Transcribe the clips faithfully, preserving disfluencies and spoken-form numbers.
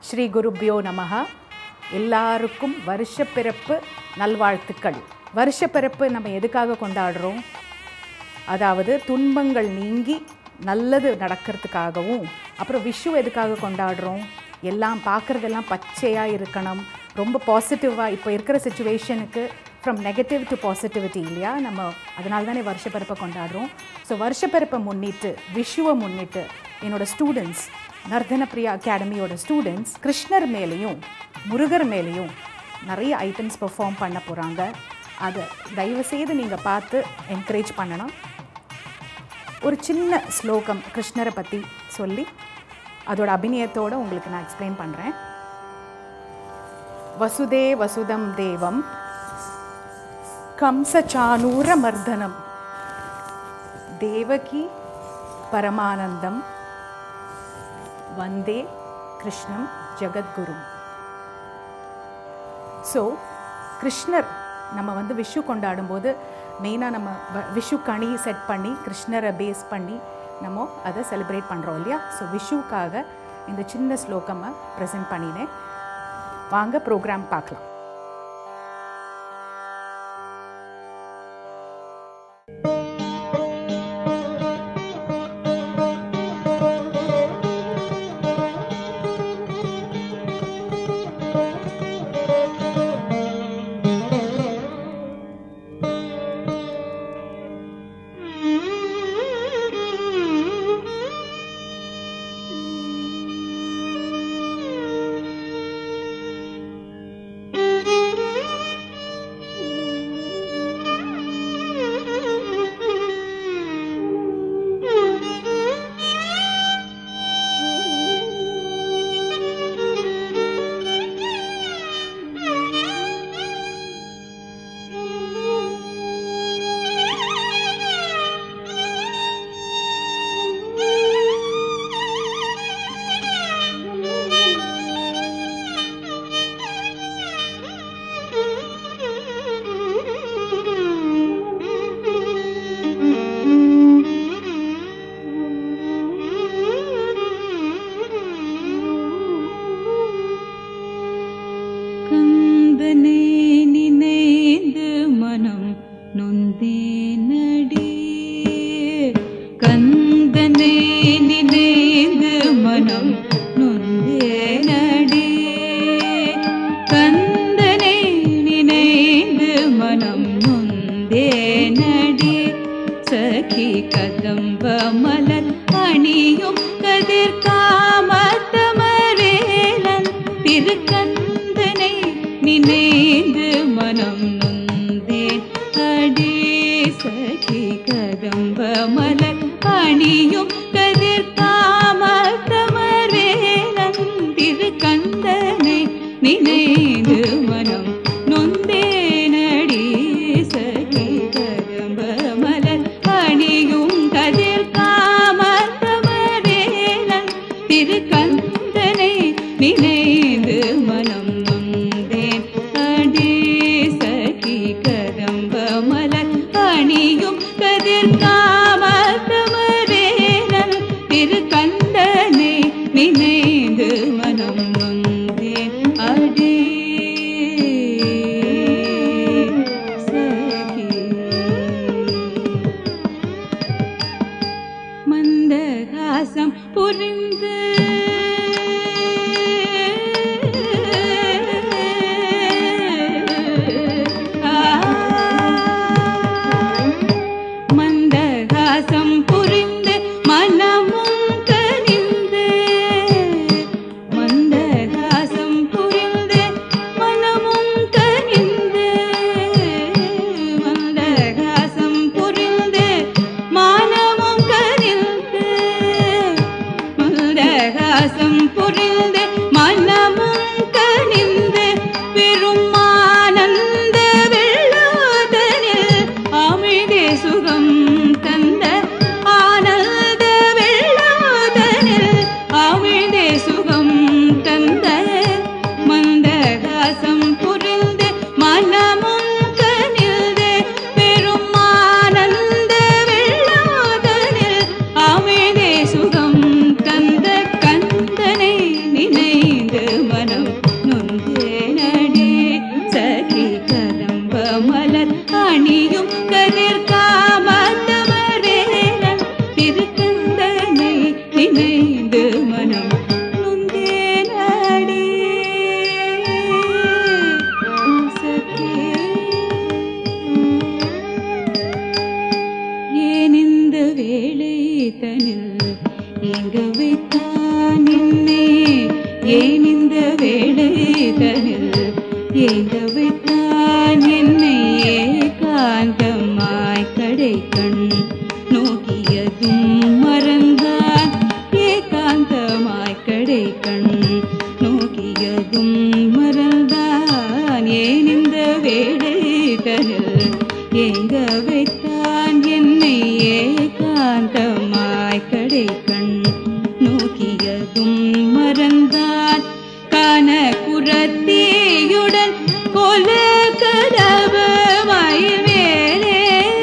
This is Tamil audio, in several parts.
ஸ்ரீ குருப்யோ நமஹா. எல்லாருக்கும் வருஷ பிறப்பு நல்வாழ்த்துக்கள். வருஷ பிறப்பு நம்ம எதுக்காக கொண்டாடுறோம்? அதாவது துன்பங்கள் நீங்கி நல்லது நடக்கிறதுக்காகவும். அப்புறம் விஷு எதுக்காக கொண்டாடுறோம்? எல்லாம் பார்க்குறதெல்லாம் பச்சையாக இருக்கணும், ரொம்ப பாசிட்டிவாக. இப்போ இருக்கிற சிச்சுவேஷனுக்கு ஃப்ரம் நெகட்டிவ் டு பாசிட்டிவிட்டி இல்லையா, நம்ம அதனால தானே வருஷ பிறப்பை கொண்டாடுறோம். ஸோ வருஷ பிறப்பை முன்னிட்டு, விஷுவை முன்னிட்டு என்னோடய ஸ்டூடெண்ட்ஸ், நர்தனப்பிரியா அகாடமியோட ஸ்டூடெண்ட்ஸ் கிருஷ்ணர் மேலேயும் முருகர் மேலேயும் நிறைய ஐட்டம்ஸ் பெர்ஃபார்ம் பண்ண போகிறாங்க. அதை தயவுசெய்து நீங்கள் பார்த்து என்கரேஜ் பண்ணணும். ஒரு சின்ன ஸ்லோகம் கிருஷ்ணரை பற்றி சொல்லி அதோட அபிநயத்தோடு உங்களுக்கு நான் எக்ஸ்பிளைன் பண்ணுறேன். வசுதே வசுதம் தேவம் கம்சசானூர மர்தனம் தேவகி பரமானந்தம் வந்தே கிருஷ்ணம் ஜகத்குரு. ஸோ கிருஷ்ணர் நம்ம வந்து விஷு கொண்டாடும்போது மெயினாக நம்ம விஷு கனி செட் பண்ணி கிருஷ்ணரை பேஸ் பண்ணி நம்ம அதை செலிப்ரேட் பண்ணுறோம் இல்லையா. ஸோ விஷுக்காக இந்த சின்ன ஸ்லோகமை ப்ரெசென்ட் பண்ணினேன். வாங்க ப்ரோக்ராம் பார்க்கலாம். சுகம் தந்த கந்தனை நினைந்து மனம் நொந்தேனடி சகி கதம்ப மலர் அணியும் கதிர் காமத்தவரேனன் திருக்கந்தனை நினைந்து மனம் நொந்தேனடி சகி ஏன் இந்த வேளை தனில் எங்க வைத்தான் என்னை ஏன் இந்த வேளை தனில் எங்க வைத்தான் என்னை ஏகாந்தமாய் கடை கண் நோக்கியதும் மறந்தான் ஏகாந்தமாய் கடை கண் நோக்கியதும் மறந்தான் ஏன் இந்த வேளை தனில் எங்க வைத்தான் என்னை ஏகாந்தமாய் கடை கண் நோக்கியதும் மறந்தான் காண குரத்தியுடன் கொல கதவு மயில்வேலே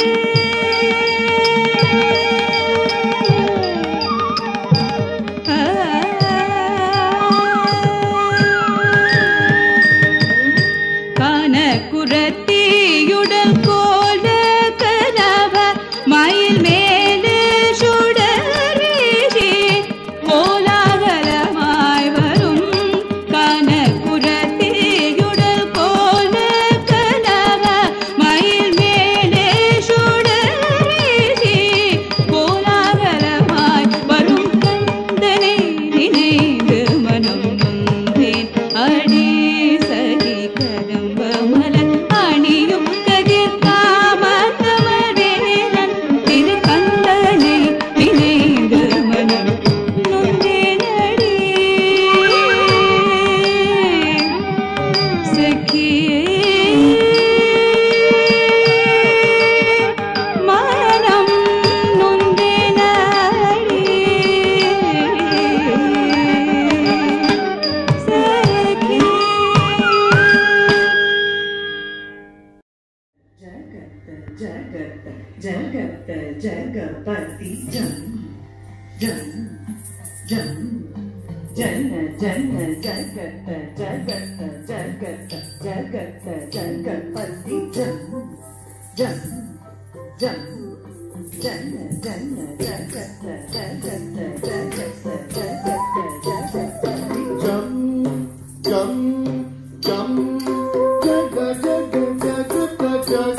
காண குரத்தியுடன் கோல கதவ மயில் மேலே சுடரேசி கோலாகலமாய் வரும் காண குரத்தியுடன் கோல கதவ மயில் மேலே சுடரேசி கோலாகலமாய் வரும் கந்தனை நினைந்து மனம் நொந்தேன் அடி சகி கதம்ப மலர் அணியும் கதிர் காமத்தவரேனன் திருக்கந்தனை நினைந்து மனம் நொந்தேனடி சகியே மனம் நொந்தேனடி சகியே Jagat, Jagat, Jagapati Jan, Jan, Jan, Jana, Jana, Jagat, Jagat, Jagat, Jagat, Jagapati Jan, Jan, Jan, Jana, Jana, Jagat, Jagat, Jagat, Jagat, Jagapati Jan, Jan, Jan, Jagat, Jagat, Jagat,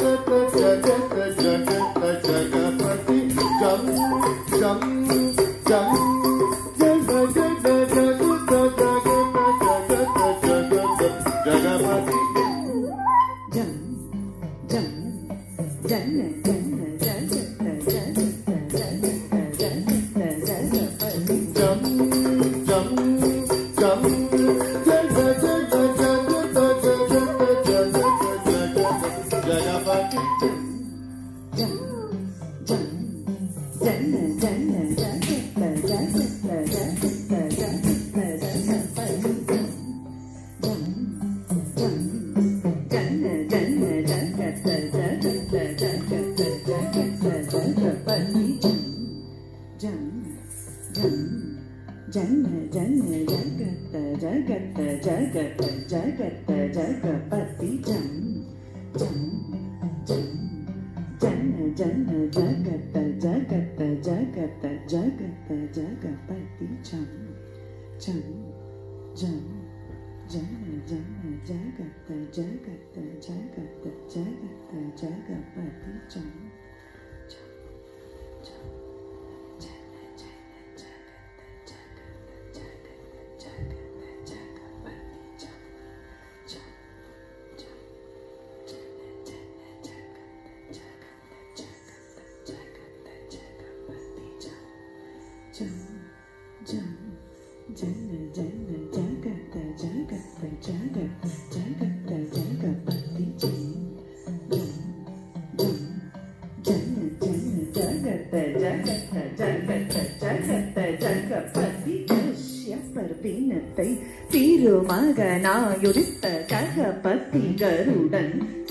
திருமகனாயுடித்த ககபதி கருடன்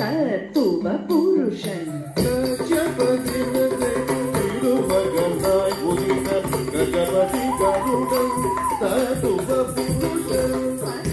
தத்துவ புருஷன் திருமகனாய் உதித்த ககபதி கருடன் தத்துவ புருஷன்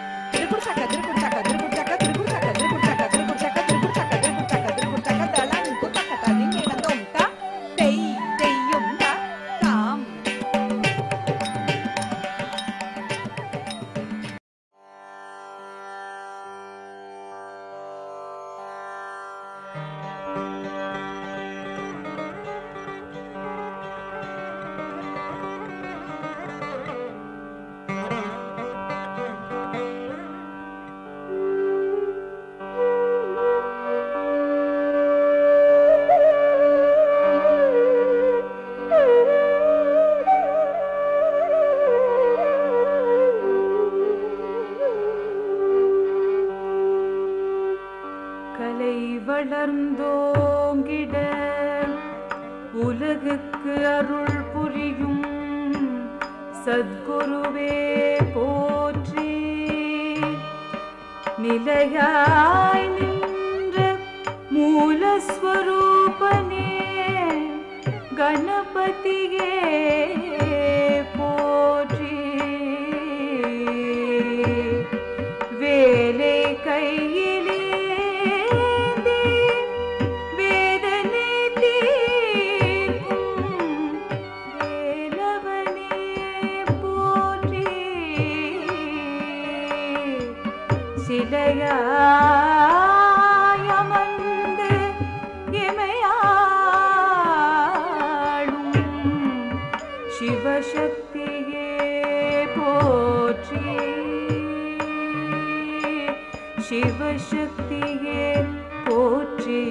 வளர்ந்தோங்கிட உலகுக்கு அருள் புரியும் சத்குருவே போற்றி. நிலையாய் நின்ற மூலஸ்வரூபனே கணபதியே போற்றி. வேலை கையிலேந்தி வேதனை தீர்க்கும் வேலவனே போற்றி. சிலையாய் அமர்ந்து இமையாளும் சிவசக்தியே போற்றி. சிவசக்தியே போற்றி.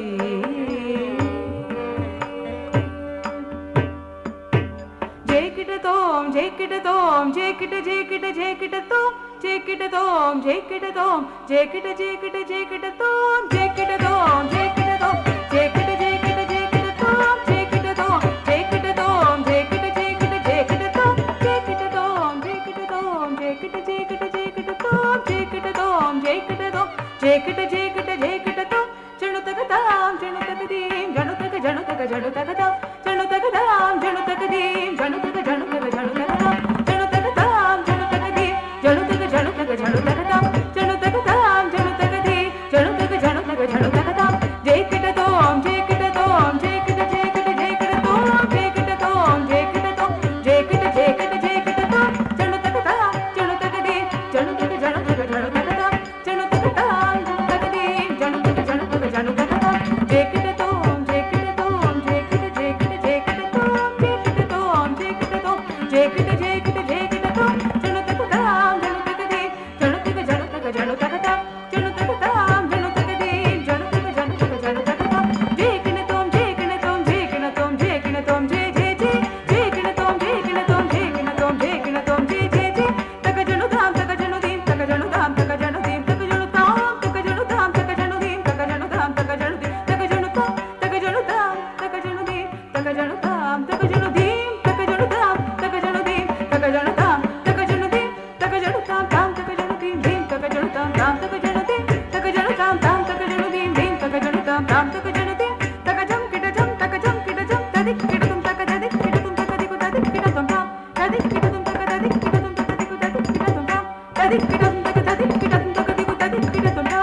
ஜெய்கிட்டதோம் ஜெய்கிட்டதோம் ஜெய்கிட்ட ஜெய்கிட்ட ஜெய்கிட்டதோம் ஜெய்கிட்டதோம் ஜெய்கிட்டதோம் ஜெய்கிட்ட ஜெய்கிட்ட ஜெய்கிட்டதோம் ஜெய்கிட்டதோம் ஜெய்கிட்டதோம் ஜெய்கிட்ட ஜெய்கிட்ட ஜெய்கிட்டதோம் ஜெய்கிட்டதோம் ஜெய்கிட்டதோம் ஜெய்கிட்ட ஜெய்கிட்ட ஜெய்கிட்டதோம் ஜெய்கிட்டதோம் ஜெய்கிட்டதோம் ஜெய்கிட்ட ஜெய்கிட்ட ஜெய்கிட்டதோம் ஜெய்கிட்டதோம் ஜெய்கிட்டதோம் ஜெய்கிட்ட ஜெய்கிட்ட ஜெய்கிட்டதோம் ஜணுதகதாம் ஜணுதகதீம் ஜணுதக ஜணுதக ஜணுதகதாம் ஜணுதகதாம் ஜணுதகதீம் ஜணுதக ஜணுதக ஜணுதகதாம் ஜணுதகதாம் ஜணுதகதீம் ஜணுதக ஜணுதக ஜணுதகதாம் ஜணுதகதாம் ஜணுதகதீம் ஜணுதக ஜணுதக ஜணுதகதாம் ஜெய்கிட்டதோம் ஜெய்கிட்டதோம் ஜெய்கிட்ட ஜெய்கிட்ட ஜெய்கிட்டதோம் ஜெய்கிட்டதோம் ஜெய்கிட்டதோம் ஜெய்கிட்ட ஜெய்கிட்ட ஜெய்கிட்டதோம் ஜணுதகதாம் ஜணுதகதீம் ஜணுதக ஜணுதக ஜணுதகதாம் ஜணுதகதாம் ஜணுதகதீம் ஜணுதக ஜணுதக ஜணுதகதாம் ஜெய்கிட்டதோம் ஜெய்கிட்டதோம் ஜெய்கிட்ட ஜெய்கிட்ட ஜெய்கிட்டதோம் ஜெய்கிட்டதோம் ஜெய்கிட்டதோம் ஜெய்கிட்ட ஜெய்கிட்ட ஜெய்கிட்டதோம் ஜணுதகதாம் ஜணுதகதீம் ஜணுதக ஜணுதக ஜணுதகதாம் ஜணுதகதாம் ஜணுதகதீம் ஜணுதக ஜணுதக ஜணுதகதாம் ஜெய்கிட்டதோம் ஜெய்கிட்டதோம் ஜெய்கிட்டதோம் ஜெய்கிட்டதோம் ஜெய் ஜெய் ஜெய் ஜெய்கிட்டதோம் ஜெய்கிட்டதோம் ஜெய்கிட்டதோம் ஜெய்கிட்டதோம் ஜெய் ஜெய் ஜெய் தக ஜணுதாம் தக ஜணுதீம் தக ஜணுதாம் தக ஜணுதீம் தக ஜணுதாம் தக ஜணுதாம் தக ஜணுதீம் தக ஜணுதாம் தக ஜணுதீம் தக ஜணுதாம் தக ஜணுதாம் தக ஜணுதீம் தக ஜணுதாம் தக ஜணுதீம் தக ஜணுதாம் தக ஜணுதீம் தக ஜணுதாம் தக ஜணுதீம் தக ஜணுதாம் தாம் தக ஜணுதீம் தீம் தக ஜணுதாம் தாம் தக ஜணுதீம் தக ஜணுதாம் தாம் தக ஜணுதீம் தீம் தக ஜணுதாம் தாம் தக ஜணுதீம் தக ஜம் கிட ஜம் தக ஜம் கிட ஜம் ததிக் கிடதும் தக ததிக் கிடதும் தக திகு ததிக் கிடதும் தாம் ததிக் கிடதும் தக ததிக் கிடதும் தக திகு ததிக் கிடதும் தாம் ததிக் கிடதும் தக ததிக் கிடதும் தக திகு ததிக் கிடதும் தாம்.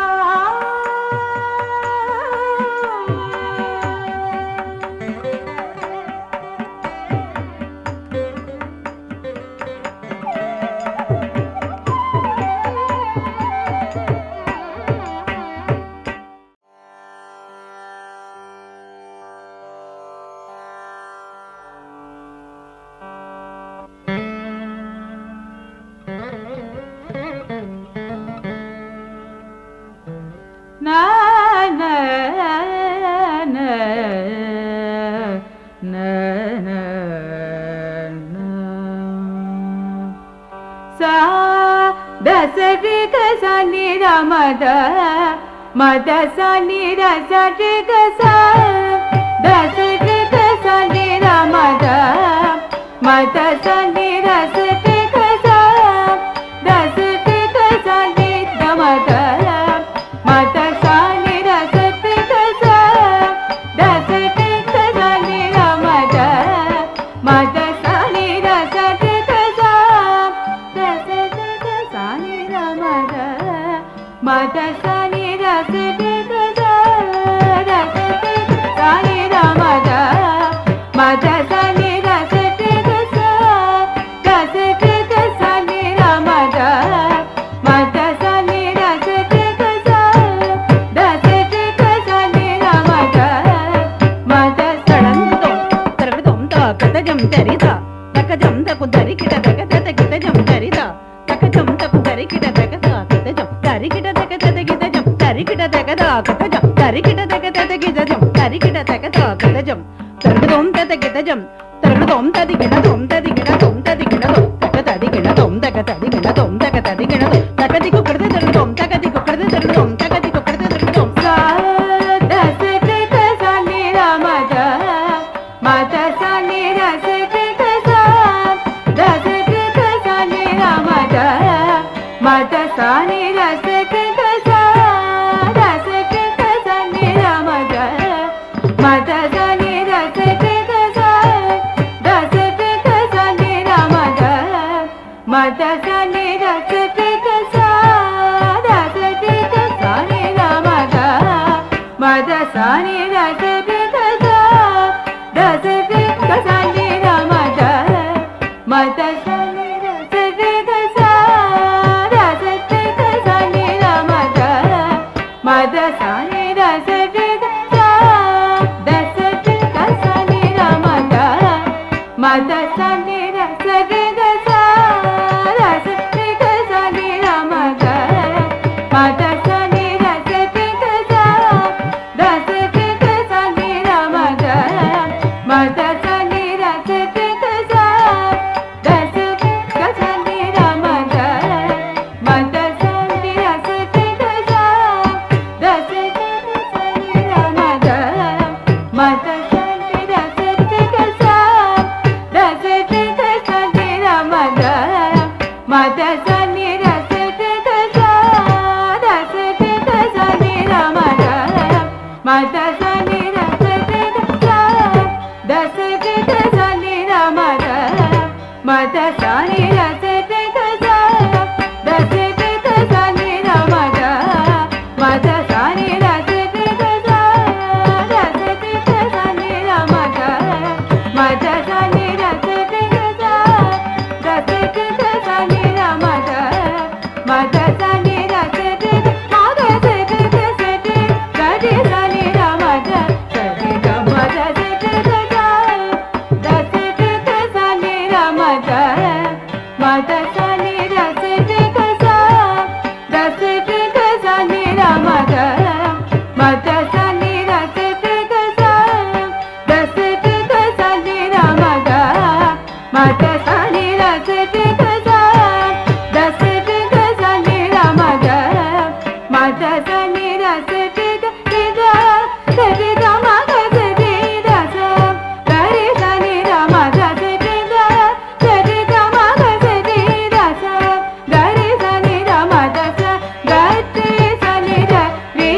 Na na na na na na sa da sa re ga sa ni ra ma da ma da sa ni ra sa re ga sa da sa re ga sa ni ra ma da ma da sa ni ra sa re ga sa da sa re ga sa ni ra ma da ma da sa ni ra sa re ga sa da sa re ga sa ni ra ma da ma da sa ni ra sa re ga sa da sa re ga sa ni ra ma da ma da sa ni ra sa re ga sa da sa re ga sa ni ra ma da ma da sa ni ra sa re ga sa da sa re ga sa ni ra ma da ma da sa ni ra sa re ga sa da sa re ga sa ni ra ma da ma da sadangadom targadom ta kadajam tarida takajam ta kudarikita takata kitajam tarida takajam ta kudarikita takata kitajam tarikita takata kitajam tarikita takata kitajam tarikita takata kitajam tarikita takata kitajam targadom ta kitajam targadom ta dikinadom ta dikinadom ta dikinadom takata dikinadom takata dikinadom takata dikinadom takati ko karde targadom takati ko karde targadom takati ko karde targadom sa da sa मद सा नि र स ग ग सा र स ग ग सा नि र म ग मद सा नि र स ग ग सा र स ग ग सा नि र म ग मद सा नि र स ग ग सा र स ग ग सा नि र म ग मद सा नि र स ग ग सा र स ग ग सा नि र म ग मद सा नि र स ग ग सा र स ग ग सा नि र म ग मद सा नि र स ग ग सा द स ग ग सा नि र म ग मद सा नि र स ग ग सा र स ग ग सा नि र म ग मद सा नि र स ग ग सा द स ग ग सा नि र म ग मद सा नि र स ग ग सा द स ग ग सा नि र म ग मद सा नि र स ग ग सा द स ग ग सा नि र म ग मद सा नि र स ग ग सा द स ग ग सा नि र म ग मद सा नि र स ग ग सा द स ग ग सा नि र म ग मद सा नि र स ग ग सा द स ग ग सा नि र म ग मद सा नि र स ग ग सा द स ग ग सा नि र म ग मद सा नि र स ग ग सा द स ग ग सा नि र म ग मद सा नि र स ग ग सा द स ग ग सा नि र म ग मद सा नि र स ग ग मा ग स ग ग स ग ग रि सा नि र म ग स ग ग मद स ग ग सा द स ग ग सा नि र म ग मद सा नि र स ग ग सा द स ग ग सा नि र म ग मद सा नि र स ग ग सा द स ग ग सा नि र म ग मद सा नि र स ग ग सा द स ग ग सा नि र म ग मद सा नि र स ग ग रि ग स ग ग म ग स रि र स ग रि सा नि र म ग स ग ग स ग ग म ग स रि र स ग रि सा नि र म ग स ग रि सा नि र रि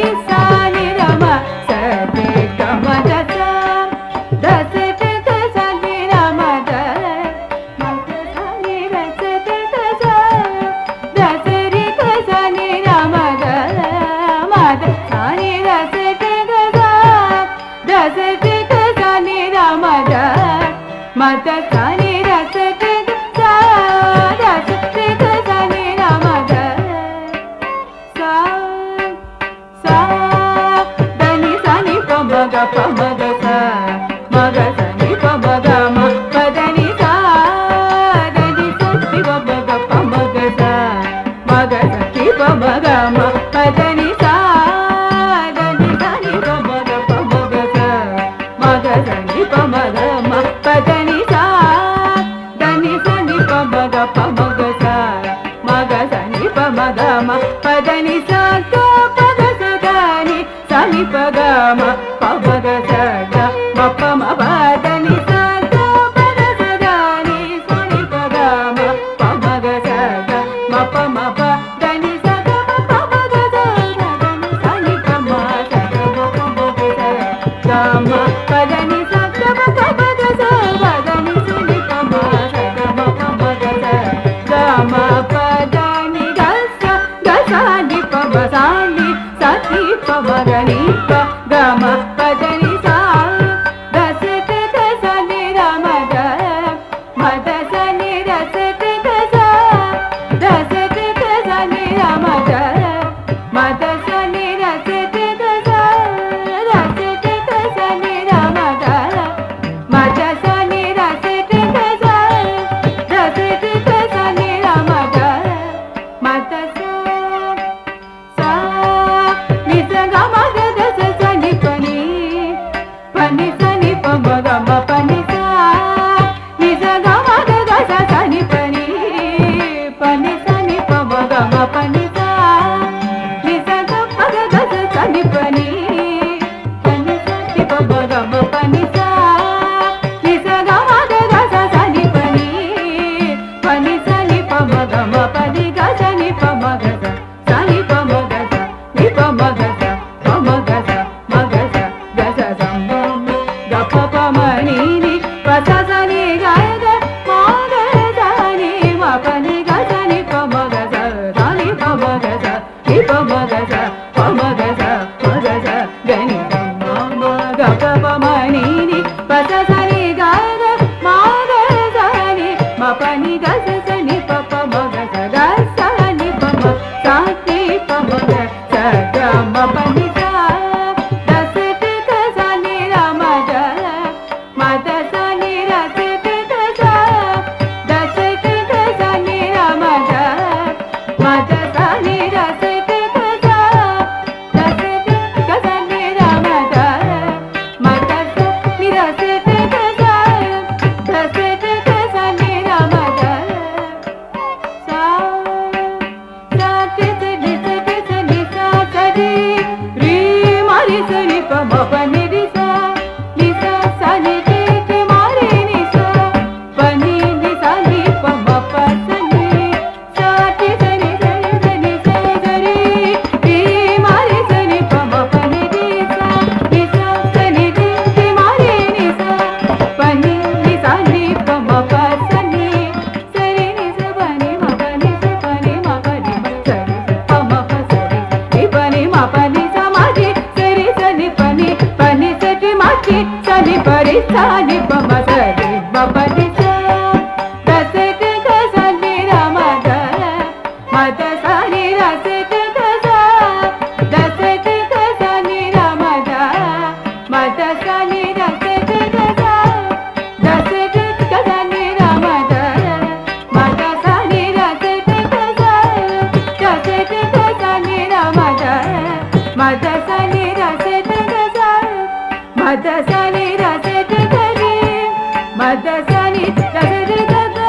sa ni pa ma sa re ma pa ni sa da se te ga sa ni ra ma da ma da sa ni ra se te ga sa da se te ga sa ni ra ma da ma da sa ni ra se te ga sa da se te ga sa ni ra ma da ma da sa ni ra se te ga sa da se te ga sa ni ra ma da ma da sa ni ra se te ga sa ma da sa ni ra se te ga ri ma da sa ni ra se te ga sa.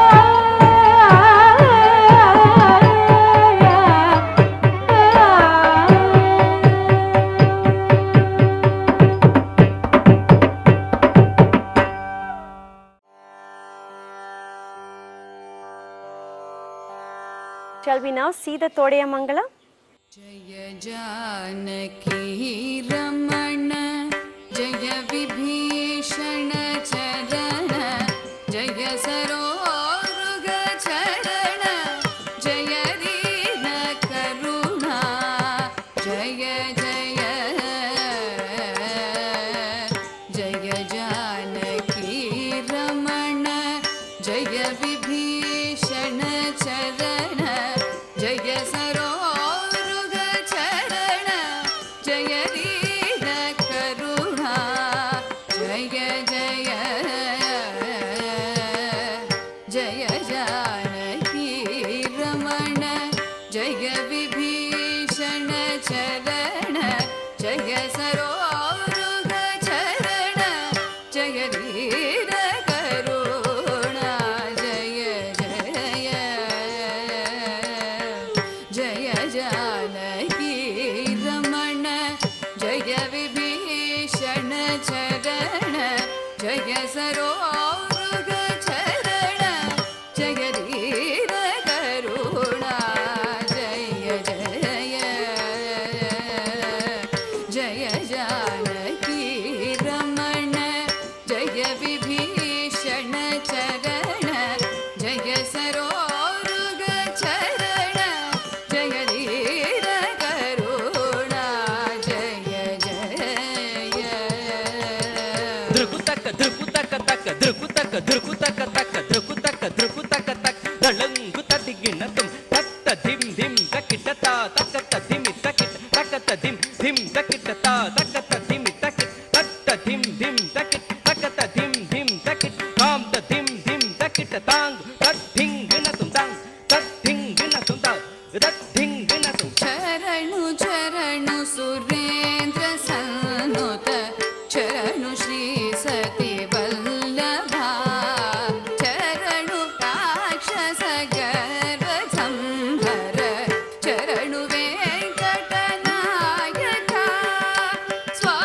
Shall we now see the Todaya Mangala? Jaya Janaki Ramana Jaya Vibhishana Charana Jaya Saroruga Charana Jaya Dina Karuna Jaya Jaya Jaya Janaki Ramana Jaya Vibhishana Charana Jaya Saroruga Charana Jaya Dina Karuna Jaya Jaya Jaya Janaki Ramana Jaya Vibhishana Charana Jaya Saroruga Charana Jaya Dina Karuna Jaya Jaya Jaya Janaki Ramana Jaya Vibhishana Charana Jaya Saroruga Charana Jaya Dina Karuna Jaya Jaya Jaya Janaki Ramana Jaya Vibhishana Charana Jaya Saroruga Charana Jaya Dina Karuna Jaya Jaya Drukutaka drukutaka taka drukutaka drukutaka taka drukutaka drukutaka tak dalanguta diginatum tatta dim dim takitata takata dim takit takata dim dim takitata takata dim takit tatta dim dim takit takata dim dim takit kam ta dim dim takita tang tat dhinginatum tang tat dhinginatum tang tat dhinginatum Charanu Charanu Surendra Sanuta Charanu Shri Sati Vallabha Charanu Rakshasa Garva Samhara Charanu Venkatanayaka Swami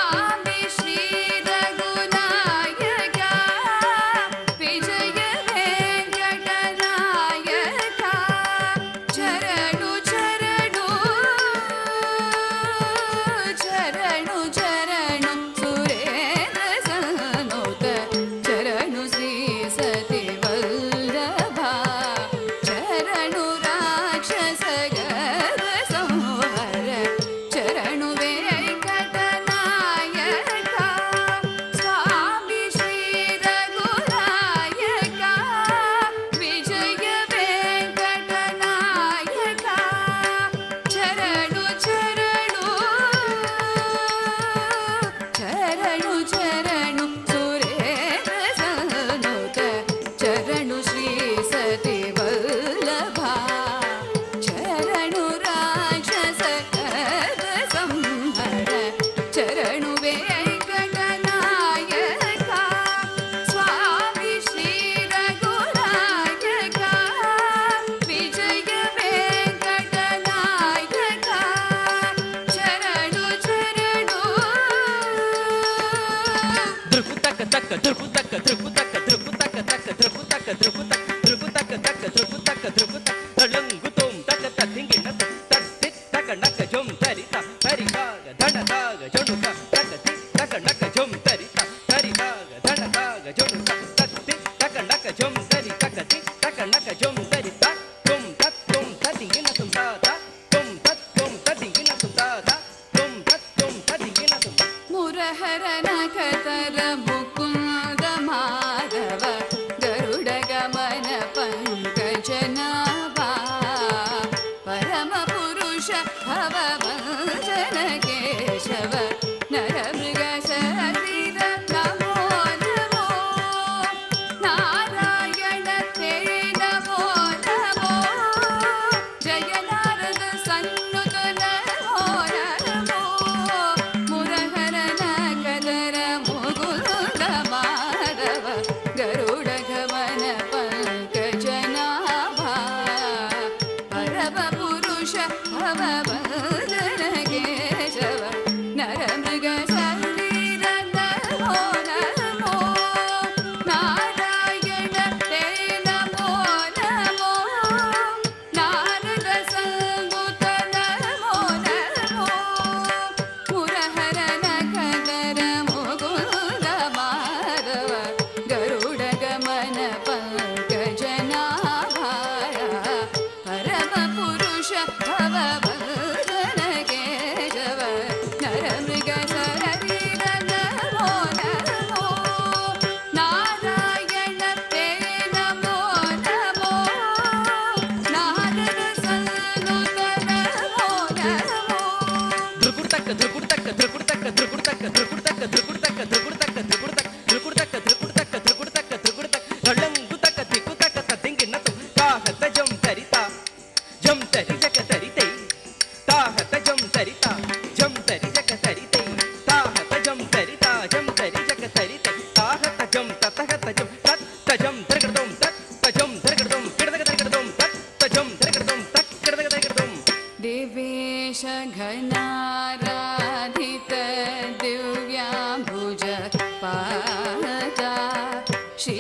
घनाराधित दिव्याम्बुज पादा श्री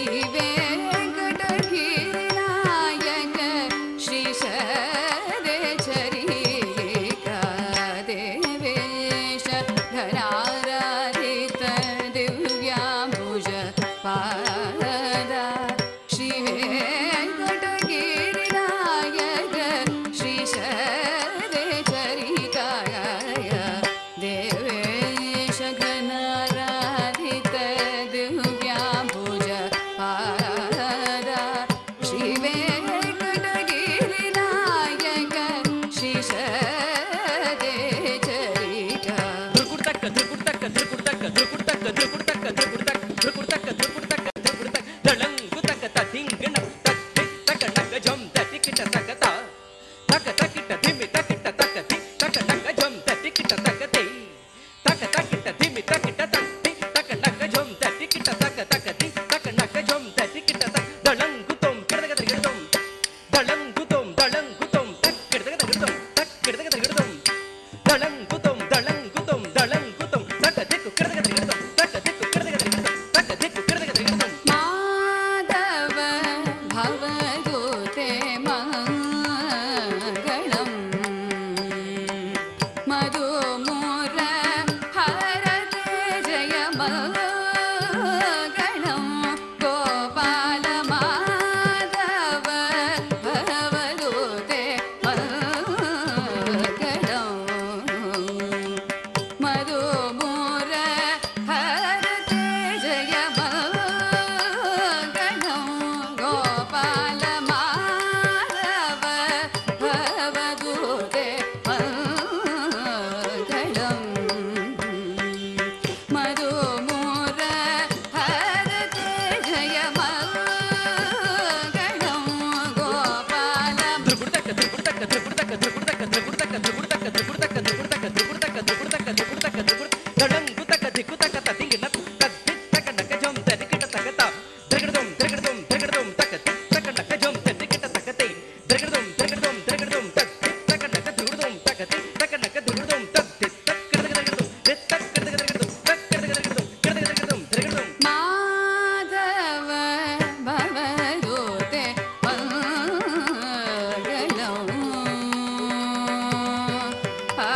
वेङ्कटगिरिनायक श्री शरचरीका देवेश घनाराधित दिव्याम्बुज पादा श्री वेङ्कटगिरिनायक श्री शरचरीका देवेश घनाराधित दिव्याम्बुज पादा श्री वेङ्कटगिरिनायक श्री शरचरीका ಧ್ರುಕುಡ್ತಕ್ಕ ಧ್ರುಕುಡ್ತಕ್ಕ ಧ್ರುಕುಡ್ತಕ್ಕ ಧ್ರುಕುಡ್ತಕ್ಕ ಧ್ರುಕುಡ್ತಕ್ಕ ಧ್ರುಕುಡ್ತಕ್ಕ ಧ್ರುಕುಡ್ತಕ್ಕ ಧ್ರುಕುಡ್ತಕ್ಕ ಧ್ರುಕುಡ್ತಕ್ಕ ದಳಂಗುತಕ್ಕ ತದಿಂಗಣ ತಕ್ಕ ನಗ ಜಂ ತಟಿಕಿಟ ತಕತ ತಕ ತಕಿಟ ಧಿಮಿ ತಕಿಟ ತಕತಿ ತಕ ನಗ ಜಂ ತಟಿಕಿಟ ತಕತಿ ತಕ ತಕಿಟ ಧಿಮಿ ತಕಿಟ ತಕತಿ ತಕ ನಗ ಜಂ ತಟಿಕಿಟ ತಕ ತಕತಿ ತಕ ನಗ ಜಂ ತಟಿಕಿಟ ತಕ ದಳಂಗುತಂ ಕಿಡದಗದ ಗಿಡದಂ ದಳಂಗುತಂ ದಳಂಗುತಂ ತಕ್ ಕಿಡದಗದ ಗಿಡದಂ ತಕ್ ಕಿಡದಗದ ಗಿಡದಂ ದಳಂಗುತಂ ದಳಂಗುತಂ ದಳಂಗುತಂ ತಕ ದಿಕ್ಕು ಕಿಡದಗದ ಗಿಡದಂ ತಕ ದಿಕ್ಕು ಕಿಡದಗದ ಗಿಡದಂ ತಕ ದಿಕ್ಕು ಕಿಡದಗದ ಗಿಡದಂ माधव भवदूते मङ्गलम् मधुमूर हरते जय मङ्गलम् गोपाल माधव भवदूते मङ्गलम् मधुमूर हरते जय मङ्गलम् गोपाल माधव भवदूते मङ्गलम् मधुमूर हरते जय मङ्गलम् गोपाल ಧ್ರುಕುಡ್ತಕ್ಕ ಧ್ರುಕುಡ್ತಕ್ಕ ಧ್ರುಕುಡ್ತಕ್ಕ ಧ್ರುಕುಡ್ತಕ್ಕ ಧ್ರುಕುಡ್ತಕ್ಕ ಧ್ರುಕುಡ್ತಕ್ಕ ಧ್ರುಕುಡ್ತಕ್ಕ ಧ್ರುಕುಡ್ತಕ್ಕ ಧ್ರುಕುಡ್ತಕ್ಕ ಧ್ರುಕುಡ್ತಕ್ಕ ಧ್ರುಕುಡ್ತಕ್ಕ ಧ್ರುಕುಡ್ ದಳಂಗುತಕ್ಕ ದಿಕ್ಕುತಕ್ಕ ತದಿಂಗಿನ ತಕ್ಕ ನಗ ಜಂ ತಟಿಕಿಟ ತಕತ ದ್ರಗಡದಂ ದ್ರಗಡದಂ ದ್ರಗಡದಂ ತಕತಿ ತಕ ನಗ ಜಂ ತಟಿಕಿಟ ತಕತಿ ದ್ರಗಡದಂ ದ್ರಗಡದಂ ದ್ರಗಡದಂ ತಕತಿ ತಕ ನಗ ಧ್ರುಗಡದಂ ತಕತಿ ತಕ ನಗ ಧ್ರುಗಡದಂ ತಕತಿ ತಕ್ಕಡದಗಡದಂ ತಕ್ಕಡದಗಡದಂ ತಕ್ಕಡದಗಡದಂ ಕಿಡದಗಡದಂ ದ್ರಗಡದಂ माधव भवदूते मङ्गलम् आ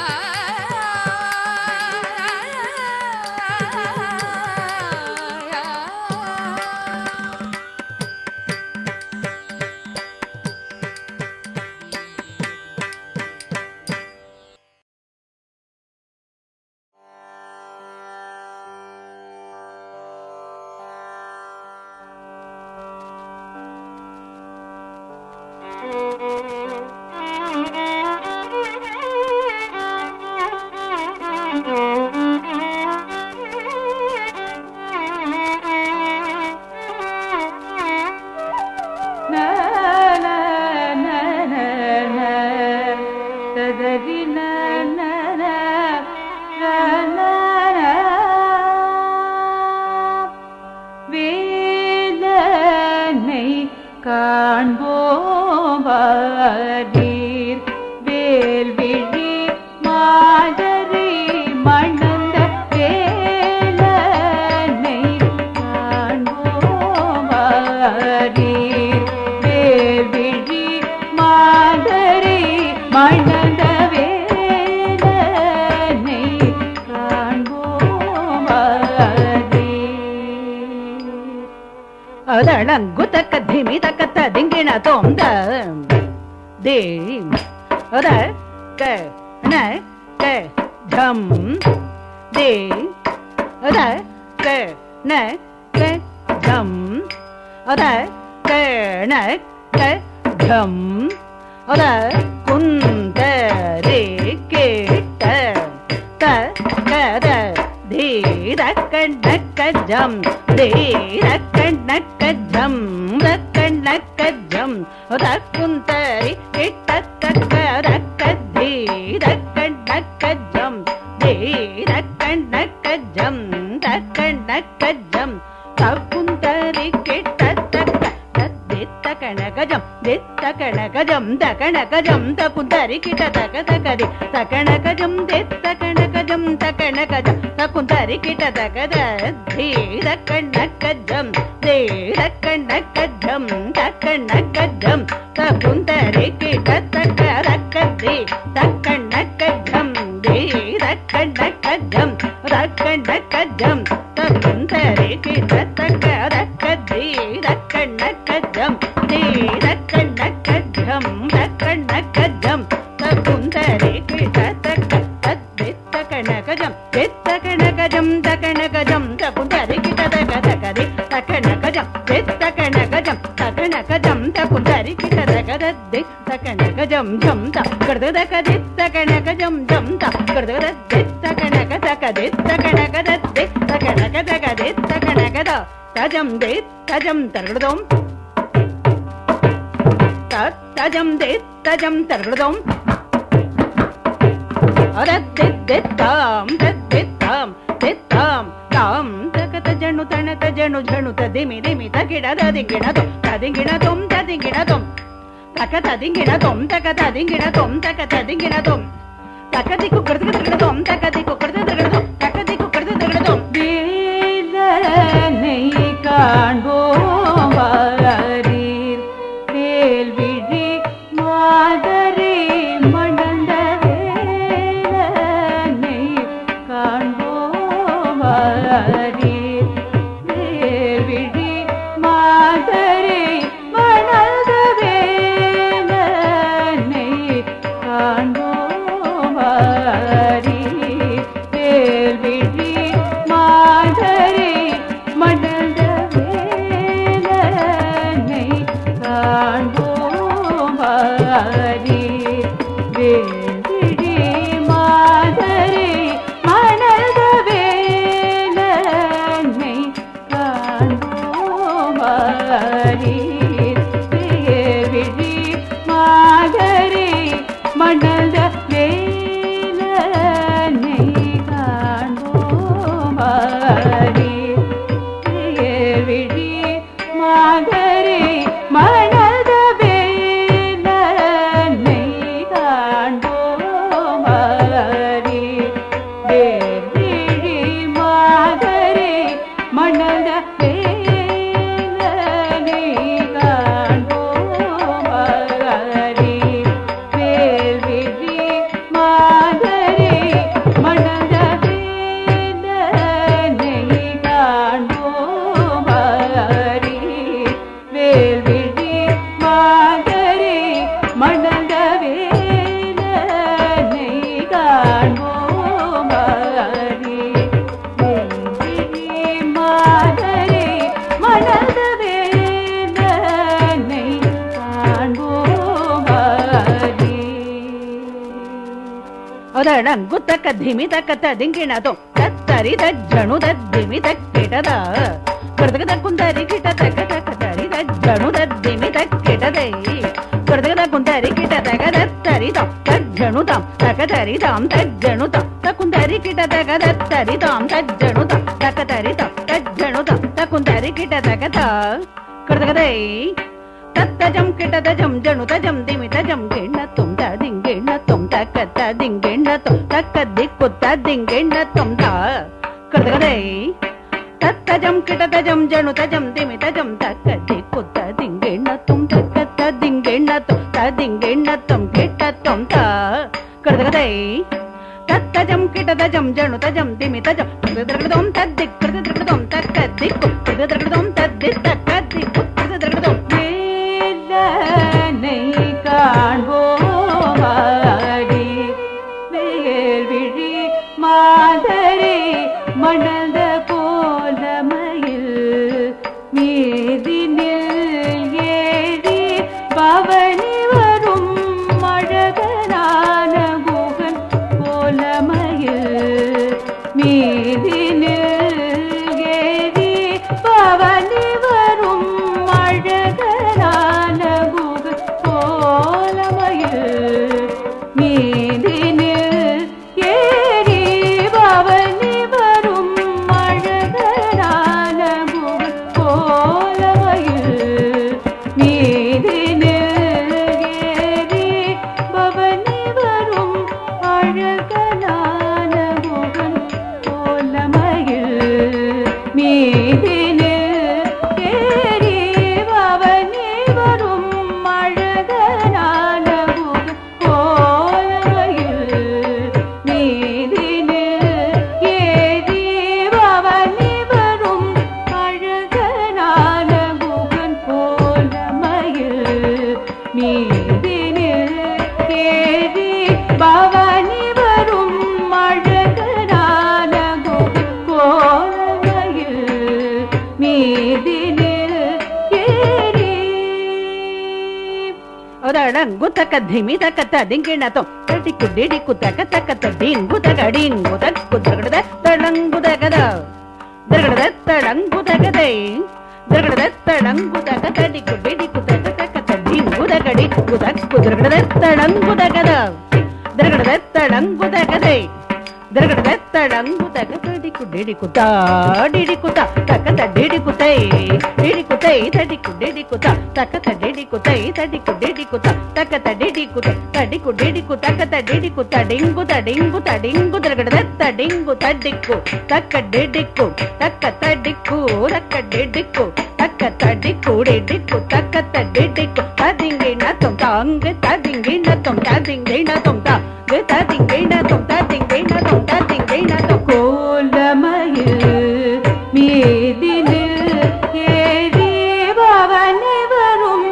வேலனை காண்போம் வாரீர் வேல்விழி மாதரி மணந்த வேலனை காண்போம் வாரீர் வேல்விழி மாதரி மணந்த வேலனை காண்போம் வாரீர் அதளங்குதக்க திமிதக்க ததிங்கின தோந்த தே அத க ந க ஜம் தே அத க ந க ஜம் அத க ந க ஜம் அத குந்த ரே கேட்ட த கத தீர கண்ணக்க ஜம் தீர கண்ணக்க ஜம் கண்ணக்க ஜம் குந்தரி கிட்டக்க கரக்க தீர கண்ணக்க ஜம் தீர கண்ணக்க ஜம் கண்ணக்க ஜம் குந்தரி கிட்டக்க தித்த கணக ஜம் தித்த கணக கஜம் தகண கஜம் தகுந்தரி கிட்ட தக தகதி தகண கஜம் தே தகண கஜம் தகண கஜம் தகுந்தரி கிட்ட தகத தீர கண்ண கஜம் தீர கண்ண கஜம் தகண கஜம் தகுந்தரி கிட்ட தகர கதி தகண கஜம் தீர கண்ண கஜம் தகண கஜம் தகுந்தரி கிட்ட தகர கதி தகண கஜம் தீர கண்ண கஜம் தகண கஜம் தகுந்தரி கிட்ட தக தகண கஜம் தகண கஜம் தகண கஜம் தகுந்தரி கிட்ட தக தகதி தகண கஜம் தகண கஜம் தகண கஜம் தகுந்தரி கிட்ட தக ததி தகண கஜம் ஜம் த கர்த தகதி தகண கஜம் ஜம் த கர்த ததி தகண கதகதி தகண கததி தகண கதகதி தகண கத தஜம் தே தஜம் தர்கதம் தஜம் தே தஜம் தர்கதம் அரத்தித்தாம் தத்தித்தாம் தித்தாம் தாம் தகத ஜணு தனத ஜணு ஜணு ததிமி திமி தகிடத திங்கிடதம் ததிங்கிடதம் ததிங்கிடதம் தக ததிங்கிடதம் தக ததிங்கிடதம் தக ததிங்கிடதம் தகதி குக்கர்து தகிடதம் தகதி குக்கர்து தகிடதம் தகதி குக்கர்து தகிடதம் வேலனை காண்போம் வாரீர் வேல்விழி மாதரே மணந்த வேலனை காண்போம் வாரீர் வேல்விழி மாதரே மணந்த வேலனை காண்போம் வாரீர் வேல்விழி மாதரே மணந்த வேலனை காண்போம் வாரீர் வேல்விழி மாதரே மணந்த வேலனை காண்போம் வாரீர் வேல்விழி மாதரே மணந்த வேலனை காண்போம் வாரீர் வேல்விழி மாதரே மணந்த வேலனை காண்போம் வாரீர் வேல்விழி மாதரே மணந்த வேலனை காண்போம் வாரீர் வேல்விழி மாதரே மணந்த வேலனை காண்போம் வாரீர் வேல்விழி மாதரே மணந்த வேலனை காண்போம் வாரீர் வேல்விழி மாதரே மணந்த வேலனை காண்போம் வாரீர் ಅದರಂಗು ತಕ್ಕ ಧಿಮಿ ತಕ್ಕ ತದಿಂಗಿಣದು ತತ್ತರಿ ತಜ್ಜಣು ತದ್ದಿಮಿ ತಕ್ಕಿಟದ ಕರ್ದಗದ ಕುಂದರಿ ಕಿಟ ತಕ್ಕ ತಕ್ಕ ತರಿ ತಜ್ಜಣು ತದ್ದಿಮಿ ತಕ್ಕಿಟದೈ ಕರ್ದಗದ ಕುಂದರಿ ಕಿಟ ತಗ ತತ್ತರಿ ತ ತಜ್ಜಣು ತಾಂ ತಕ ತರಿ ತಾಂ ತಜ್ಜಣು ತ ತಕುಂದರಿ ಕಿಟ ತಗ ತತ್ತರಿ ತಾಂ ತಜ್ಜಣು ತ ತಕ ತರಿ ತ ತಜ್ಜಣು ತ ತಕುಂದರಿ ಕಿಟ ತಗ ತ ಕರ್ದಗದೈ ತತ್ತಜಂ ಕಿಟದಜಂ ಜಣು ತಜಂ ದಿಮಿ ತಜಂ ಗಿಣ್ಣ ತುಂ ತದಿಂಗಿಣ್ಣ ತುಂ ತಕ್ಕ ತದಿಂಗಿಣ್ಣ ತುಂ ತಕ್ಕ ದಿಕ್ಕು ತದಿಂಗಿಣ್ಣ ತುಂ ತ ಕರ್ದಗದೈ ತತ್ತಜಂ ಕಿಟದಜಂ ಜಣು ತಜಂ ದಿಮಿ ತಜಂ ತಕ್ಕ ದಿಕ್ಕು ತದಿಂಗಿಣ್ಣ ತುಂ ತಕ್ಕ ತದಿಂಗಿಣ್ಣ ತುಂ ತದಿಂಗಿಣ್ಣ ತುಂ ಕಿಟ್ಟ ತುಂ ತ ಕರ್ದಗದೈ ತತ್ತಜಂ ಕಿಟದಜಂ ಜಣು ತಜಂ ದಿಮಿ ತಜಂ ಕರ್ದಗದಂ ತದ್ದಿಕ್ ಕರ್ದಗದಂ ತಕ್ಕ ದಿಕ್ಕು ಕರ್ದಗದಂ ತದ್ದಿ ತಕ್ಕ ದಿಕ್ಕು ಕರ್ದಗದಂ வேலனை காண்போம் வாரீர் வேல்விழி மாதரே மணந்த கோலமயில் மீதினில் ஏறி பவனி வரும் அழகனான குகன் கோலமயில் மீதினில் ஏறி பவனி வரும் డంగు తక ధిమి తక తదింగిణతో తడికు డిడికు తక తక తడింగు తక డింగు తక్కు దగడద తడంగు తగద దగడద తడంగు తగదే దగడద తడంగు తక తడికు డిడికు తక తక తడింగు తగడికు తక్కు దగడద తడంగు తగద దగడద తడంగు తగదే దగడద తడంగు తక తడికు డిడికు తా డిడికు తా తక తడికు తై డిడికు తై తడికు డిడికు తా తక తడికు తై తడికు డిడికు తా తక తడికు తడికు డిడికు తక తడికు తడింగు తడింగు తడింగు దగడద తడింగు తడికు తక డిడికు తక తడికు తక డిడికు తక తడికు డిడికు తక తడికు తదింగిణ తొం తాంగ తదింగిణ తొం తదింగిణ తొం తా తదింగిణ తొం తదింగిణ తొం தத்திங்கின கோலமயில் மீதினில் ஏறி பவனி வரும்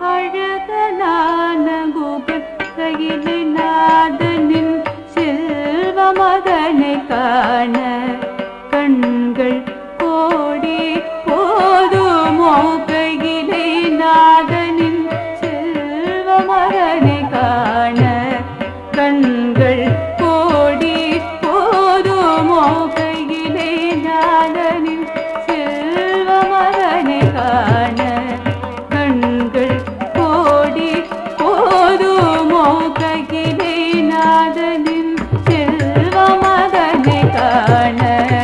அழகனான குபன் கையிலே நாதனின் செல்வ மகனை காண கண்கள் கோடி போதுமோ கையிலே நாதனின் செல்வ மகனை காண கண்கள் கோடி போதுமோ கையிலே நாதனின் செல்வ மகனை காண கண்கள் கோடி போதுமோ கையிலே நாதனின் செல்வ மகனை காண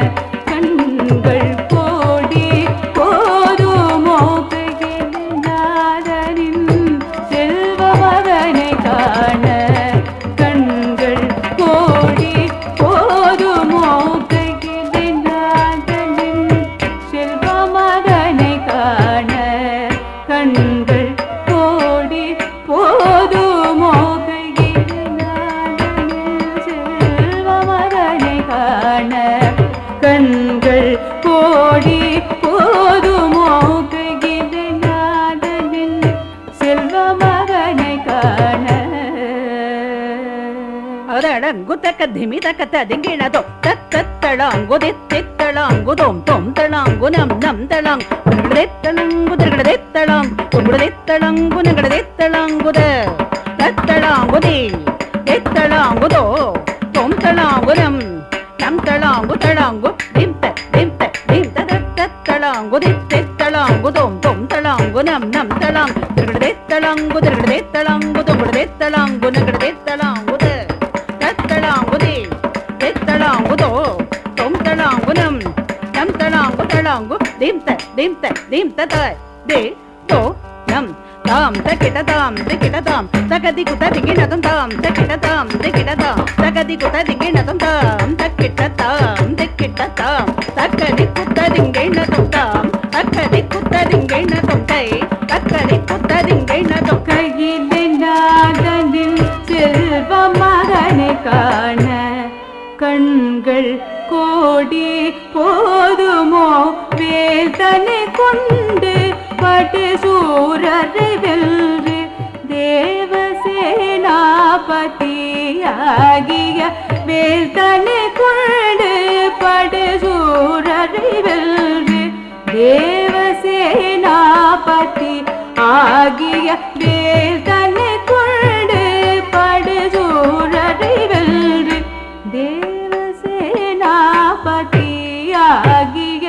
கண்கள் கோடி போதுமோ கையிலே நாதனின் செல்வ மகனை காண கண்கள் கோடி போதுமோ கையிலே நாதனின் செல்வ மகனை காண கண்கள் கோடி போதுமோ கையிலே நாதனின் செல்வ மகனை காண கண்கள் கோடி போதுமோ கையிலே நாதனின் செல்வ மகனை காண அடங்கு தக்க திமி தக்க ததிங்கிணதோ தத்தளங்கு தித்தித்தளங்கு தோம் தோம் தளங்கு நம் நம் தளங் உங்கடதெத்தளங்கு தகடதெத்தளங் உங்கடதெத்தளங்கு நகடதெத்தளங்குத தத்தளங்கு தி தெத்தளங்கு தோ தோம் தளங்கு நம் நம் தளங்கு தளங்கு திம்த திம்த திம்த தத்தளங்கு தித்தித்தளங்கு தோம் தோம் தளங்கு நம் நம் தளங் தகடதெத்தளங்கு தகடதெத்தளங்கு தொங்கடதெத்தளங்கு நகடதெத்தளங்குத தத்தளங்குதி தெத்தளங்குதோ தொம் தளங்குனம் நம் தளங்கு தளங்கு திம்த திம்த திம்த த தே தோ நம் தாம் தகிட தாம் திகிட தாம் தகதி குத திகிணதம் தாம் தகிட தாம் திகிட தாம் தகதி குத திகிணதம் தாம் தகிட தாம் திகிட தாம் தகதி குத திகிணதம் தாம் தகதி குத திகிணதம் தை தகதி குத திகிணதம் கையிலே நாதனின் செல்வ மகனை காண கண்கள் கோடி போதுமோ வேதனை கொண்டு பட்டு சூரரை வென்று தேவசேனாபதியாகிய வேதனை கொண்டு பட்டு சூரரை வென்று தேவசேனாபதி ஆகிய வேதனை கொண்டு படு சூரரை வென்று தேவசேனாபதி ஆகிய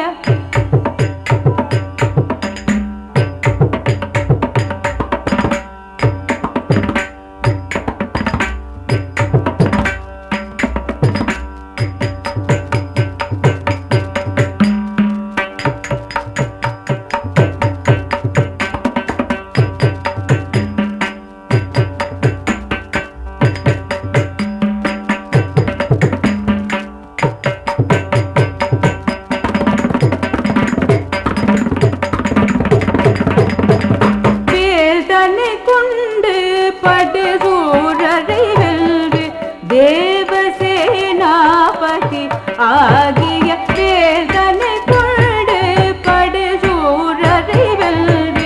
ஆகிய வேதனை கொண்டு படு சூரரை வென்று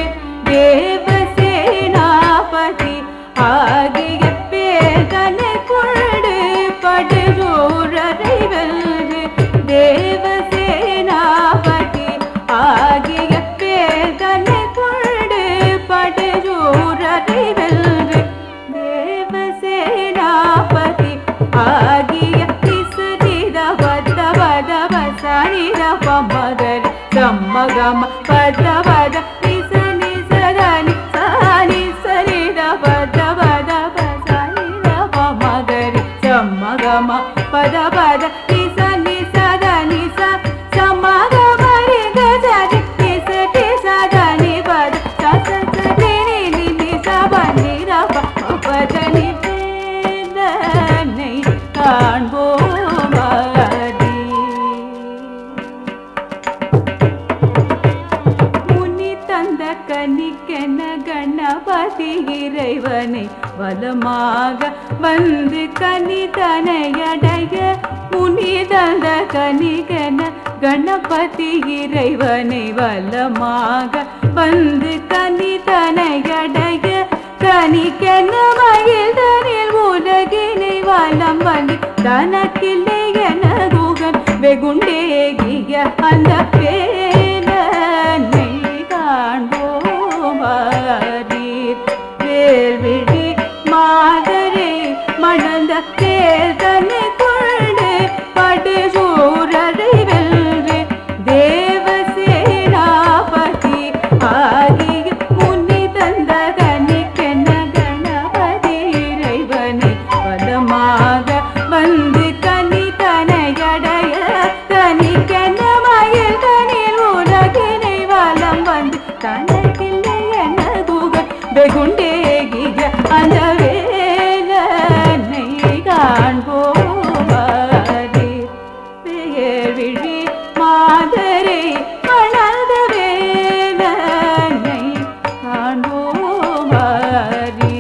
தேவசேனாபதி ஆகிய வேதனை கொண்டு படு சூரரை வென்று தேவசேனாபதி ஆகிய வேதனை கொண்டு படு சூரரை வென்று గమ పద పద నిస నిస ద నిస సమగ మరి గ రి నిస నిస ద ని పద స స స ని ని ని నిస ప ని ర ప పద ని வேலனை காண்போமாடி முனி தந்த கனிக்கென கணபதி இறைவனை வலமாக வந்து கனிதனையடைய முனி தந்த கனிகென கணபதி இறைவனை வலமாக வந்து கனிதனையடைய கனிக்கென மகிழ்தனில் உலகினை வலம் வந்து தனக்கில்லை என குகன் வெகுண்டேகிய அந்த வேலனை காண்போமாறீர் வேல்விழி மாதரே மணந்த கேதனை கொண்டு படுசூரரை வெல்று தேவசேனாபதி ஆகிய முனி தந்த கனிக்கென கணபதி இறைவனை வலமாக வந்து கனிதனையடைய கனிக்கென மகிழ்தனில் உலகினை வலம் வந்து தனக்கில்லை என குகன் வெகுண்டேகிய அந்த வேலனை காண்போமாறே வேல்விழி மாதரே மணந்த வேலனை காண்போமாறே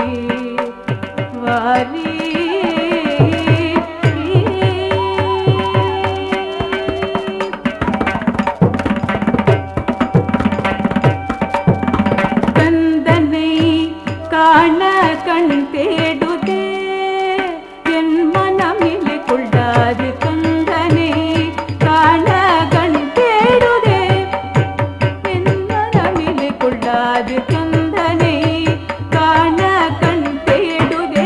வாரி கந்தனை காண கண் தேடுதே என் மனமில்லை கொள்ளாது கந்தனை காண கண் தேடுதே என் மனமில்லை கொள்ளாது கந்தனை காண கண் தேடுதே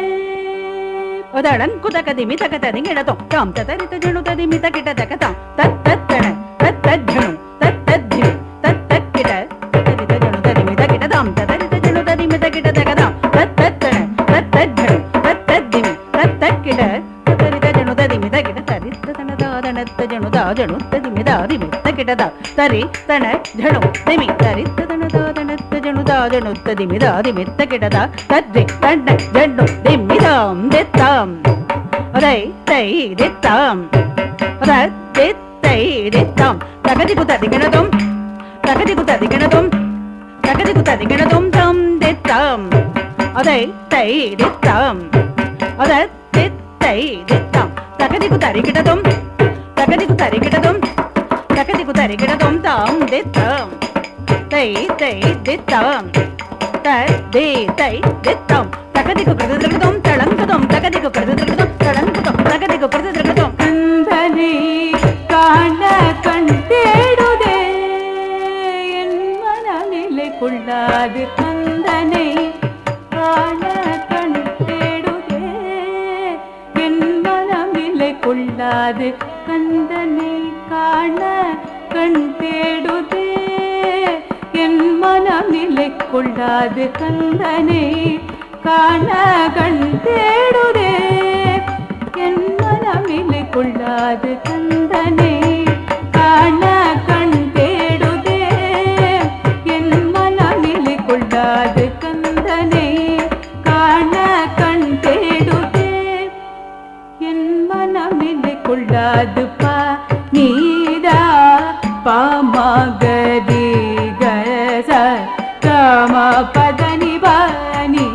ಒದಳನ್ ಕುತಕದಿ ಮಿತಕತದಿ ಗಿಡತೋ ತಾಂ ತತರಿತ ಜಣುತದಿ ಮಿತಕಿಟ ತಕತಾಂ ತತ್ ತತ್ತಣ ತತ್ ತಜ್ಜಣು ತತ್ ತಜ್ಜಿ ತತ್ ತಕ್ಕಿಟ ತತರಿತ ಜಣುತದಿ ಮಿತಕಿಟ ತಾಂ ತತರಿತ ಜಣುತದಿ ಮಿತಕಿಟ ತಕತಾಂ ತತ್ ತತ್ತಣ ತತ್ ತಜ್ಜಣು ತತ್ ತಜ್ಜಿಮಿ ತತ್ ತಕ್ಕಿಟ ತತರಿತ ಜಣುತದಿ ಮಿತಕಿಟ ತರಿತ ತಣದಾದಣತ್ತ ಜಣುದಾ ಜಣುತ್ತದಿ ಮಿದಾದಿ ಮಿತಕಿಟದ ತರಿ ತಣ ಜಣು ದಿಮಿ ತರಿತ ತಣದಾದಣತ್ತ ಜಣುದಾ ಜಣುತ್ತದಿ ಮಿದಾದಿ ಮಿತಕಿಟದ ತಜ್ಜಿ ತಣ್ಣ ಜಣ್ಣು ದಿಮ್ಮಿದಾಂ ದಿತ್ತಾಂ ರೈ ತೈ ದಿತ್ತಾಂ ರ ದಿತ್ ತೈ ದಿತ್ತಾಂ ತಗದಿ ಕುತದಿ ಗಣತುಂ ತಗದಿ ಕುತದಿ ಗಣತುಂ ತಗದಿ ಕುತದಿ ಗಣತುಂ ತಂ ದಿತ್ತಾಂ ಅದೈ ತೈ ದಿತ್ತಾಂ ಅದ ದಿತ್ ತೈ ದಿತ್ತಾಂ ತಗದಿ ಕುತರಿ ಗಿಡತುಂ ತಗದಿ ಕುತರಿ ಗಿಡತುಂ ತಗದಿ ಕುತರಿ ಗಿಡತುಂ ತಾಂ ದಿತ್ತಾಂ ತೈ ತೈ ದಿತ್ತಾಂ ತ ದೇ ತೈ ದಿತ್ತಾಂ தகதிக்கு பிரதிதிருக்கதும் தளங்குதும் தகதிக்கு பிரதிதிருக்கதும் தளங்குதும் தகதிக்கு பிரதிதிருக்கதும் கந்தனை காண கண் தேடுதே என் மனநிலை கொள்ளாது கந்தனை காண கண் தேடுதே என் மனநிலை கொள்ளாது கந்தனை காண கண் தேடுதே என் மனநிலை கொள்ளாது கந்தனை காண கண் தேடுதே என் மனமில்லை கொள்ளாது கந்தனை காண கண் தேடுதே என் மனமில்லை கொள்ளாது கந்தனை காண கண் தேடுதே என் மனமில்லை கொள்ளாது பா நீதா பாமகரி கச கம பதனி பனி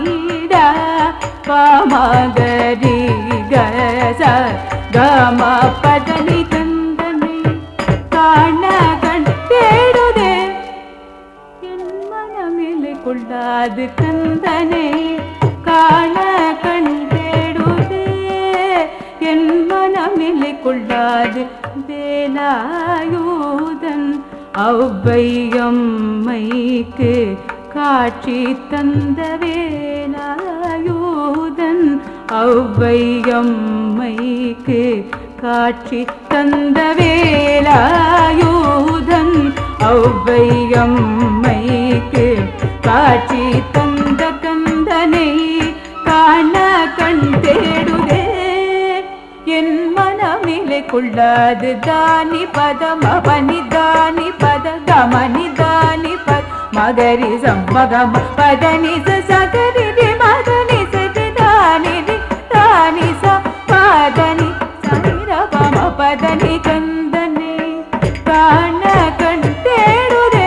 பாமகரி கச கம பதனி கந்தனை காண கண் தேடுதே என் மனமில்லை கொள்ளாது கந்தனை காண கண் தேடுதே என் மனமில்லை கொள்ளாது வேலாயுதன் ஔவையம்மைக்கு காட்சி தந்த வேலாயுதன் ஔவையம்மைக்கு காட்சி தந்த வேலாயுதன் ஔவையம்மைக்கு காட்சி தந்த கந்தனை காண கண் தேடுதே குள்ளாது தானி பத மபனி தானி பத கமனி தானி பத மகரி சம்மகம பதனி சகரி மதனி சதி தானி தானி ச பதனி சனிரபம பதனி கந்தனே காண கண் தேடுதே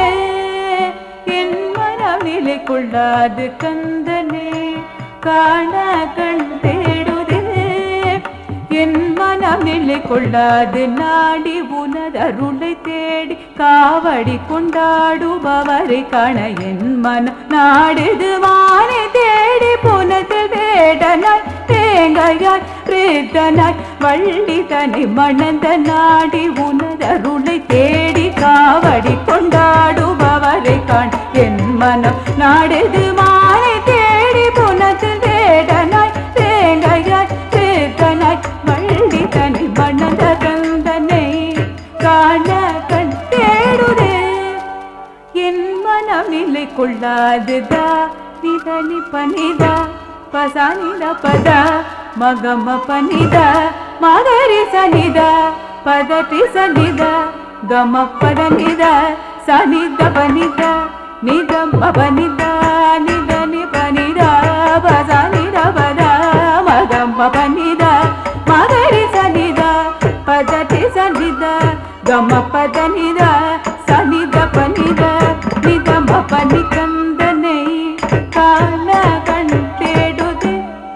என் மனம் நிலை கொள்ளாது கந்தனே காண கண் தேடுதே என் மனம் நிலை கொள்ளாது நாடி உனதருளை தேடி காவடி கொண்டாடுபவரை காண என் மனம் நாடுது வானை தேடி புனத்தில் வேடனாய் தேங்காயாய் பிரேத்தனாய் வள்ளி தனை மணந்த நாடி உனதருளை தேடி காவடி கொண்டாடுபவரை காண என் மனம் நாடுது வானை தேடி புனத்தில் வேடனாய் தேங்காயாய் பிரேத்தனாய் வள்ளி தனை மணந்த கந்தனை காண கண் தேடுதே என் மனம் நிலை கொள்ளாதுதா நிதனி பனிதா பசானித பத மகம பனித மகரி சனித பதட்டி சனித கம பதனித சனித பனித நிதம் பனித நிதனி பனித பசானித பத மகம பனித மகரி சனித பதட்டி சனித கம பதனித சனித பனித நிதம் பனி கந்தனை காண கண் தேடுதே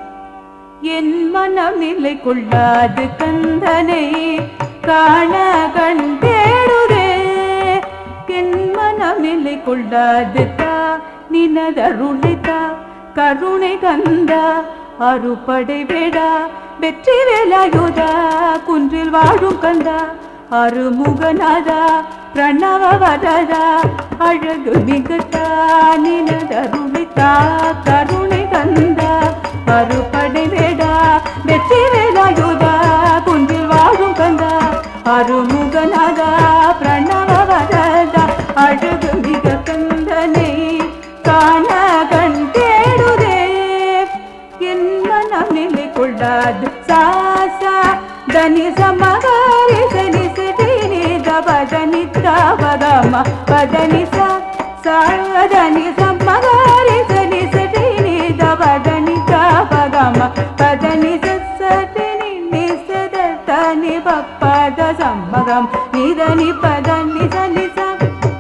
என் மனம் நிலை கொள்ளாது கந்தனை காண கண் தேடுதே என் மனம் நிலை கொள்ளாது தா நினதருளிதா கருணை கந்தா அறுபடை வேடா வெற்றி வேலாயுதா குன்றில் வாழும் கந்தா அருமுகநாதா பிரணவ வரதா அழகு மிகுதா நினதருளிதா கருணை கந்தா அறுபடை வேடா வெற்றி வேலாயுதா குன்றில் வாழும் கந்தா அருமுகநாதா பிரணவ வரதா அழகு மிக கந்தனை காண கண் தேடுதே என் மனம் நிலை கொள்ளாது சாசா தனி சமகரி சனி சிதினி தபதனி தபதம பதனி சா சாதனி சமகரி சனி சிதினி தபதனி தபதம பதனி சசதினி நிசததனி பப்பத சம்மகம் நிதனி பதனி சனி சா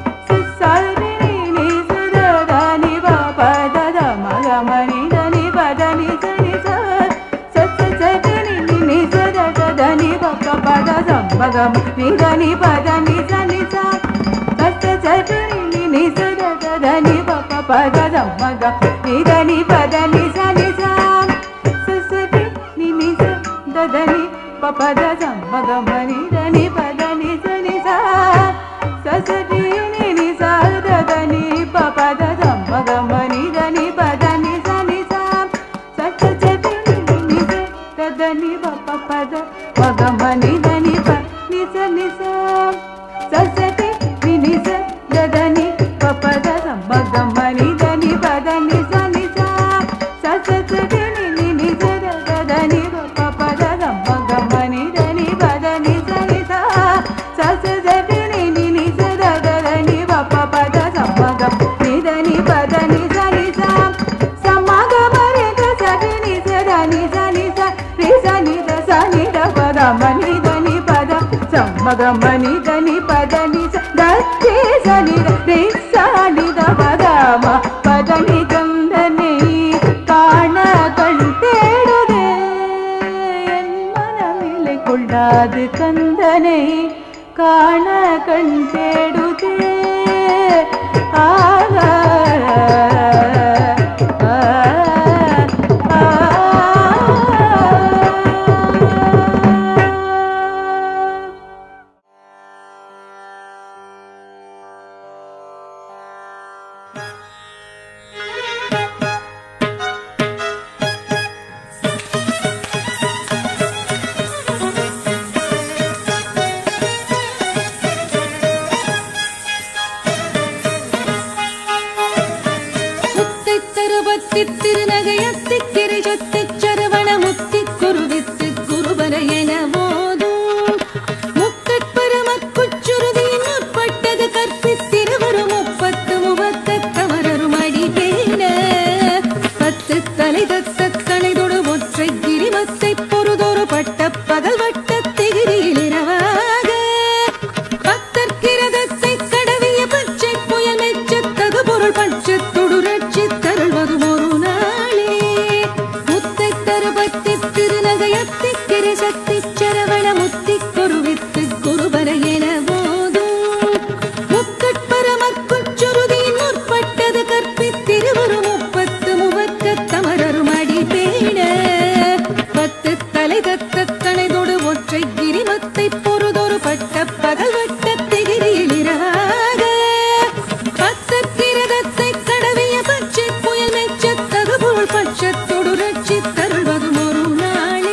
சசதினி நிசததனி பப்பத சம்மகம் நிதனி பதனி சனி சா சசதினி நிசததனி பப்பத சம்மகம் நிதனி பதனி சனி சா சசதினி நிசததனி பப்பத சம்மகம் நிதனி பதனி சனி சா சசதினி நிசததனி பப்பத சம்மகம் நிதனி பதனி சனி சா சசதினி நிசததனி பப்பத சம்மகம் நிதனி பதனி சனி சா சசதினி நிசததனி பப்பத மகம நிதனி பனி சனி சா சசதினி நிசததனி பப்பத சம்மகம் நிதனி பதனி சனி சா சசதினி நிசததனி பப்பத சம்மகம் நிதனி பதனி சனி சா சசதினி நிசததனி பப்பத சம்மகம் நிதனி பதனி சனி சா சமகம ரித சதினி சதனி சனி ச ரி சனி த சனி த பத மனி தனி பத சம்மகம் மனி தனி பதனி ச தத்தி சனி த ரி சனி த பத ம பதனி கந்தனை காண கண் தேடுதே என் மனம் நிலை கொள்ளாது கந்தனை காண கண் தேடுதே ஆகா தருபத்தி திருநகையத்தி கிரிசக்தி சரவண முத்தி குருவித்து குருபர என போதும் முக்கட்பரமற்குச்சுருதியின் முற்பட்டது கற்பித்திருவரு முப்பத்து முவர்க்க தமரரும் அடி பேண பத்து தலை தத்த கணைதொடு ஒற்றை கிரிமத்தை பொறுதொரு பட்ட பகல் வட்ட திகிரியில் இராக பத்து கிரதத்தை கடவிய பச்சை புயல் மெச்சத்தகு பொருள் பட்சத்தொடு ரட்சி தருள்வதும் ஒரு நாளே.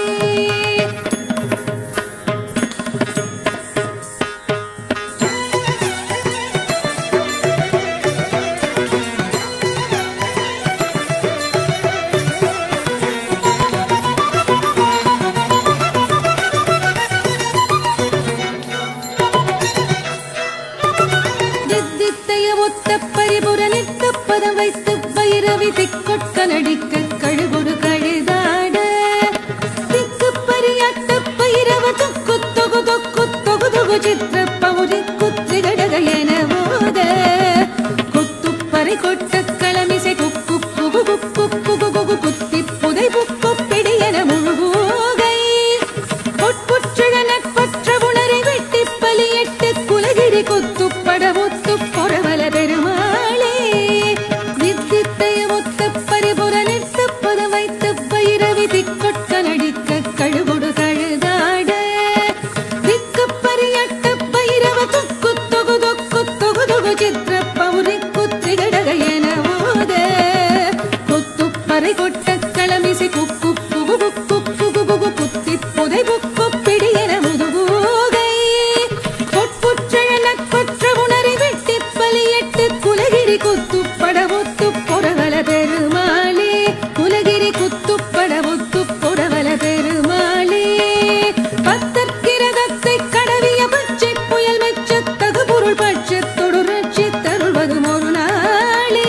தித்தித்தைய ஒத்த பரிபுர நிற்க பதம் வைத்து பைரவி திக்கொட்க நடிக்க கழுகுரு கழுதாட திக்கு பரியாட்ட பைரவ தொக்கு தொகு தொக்கு தொகு தொகு சித்திர பௌரி குத்தி கடக என போத குத்து பறை கொட்ட களமிசை குக்கு குகு குக்கு குகு குகு குத்தி புதை புக்கு பிடி என முழுகோகை பொற்புற்றழ நட்பற்ற உணரை வெட்டி பலியட்டு குலகிரி குத்து படமுத்து பொறவல பெருமாளே வித்தித்தைய ஒத்த பரிபுர நிறுத்த பத வைத்த பைரவி திக்கொட்க நடிக்க கழுகுடு கழுதாட திக்கு பரியட்ட பைரவ தொக்கு தொகு தொக்கு தொகு தொகு சித்திர பௌரி குத்தி கடக என ஓத கொத்து பறை கொட்ட களமிசை குக்கு குகு குக்கு குகு குகு குத்தி புதை புக்கு பிடி என முதுகோகை பொற்புற்றழ நட்பற்ற உணரை வெட்டி பலியட்டு குலகிரி குத்து படமுத்து பொறவல பெருமாளே குலகிரி குத்து படமுத்து பொறவல பெருமாளே பத்தற்கிரதத்தை கடவிய பச்சை புயல் மெச்சத்தகு பொருள் பட்சத்தொடு ரட்சி தருள்வதும் ஒரு நாளே.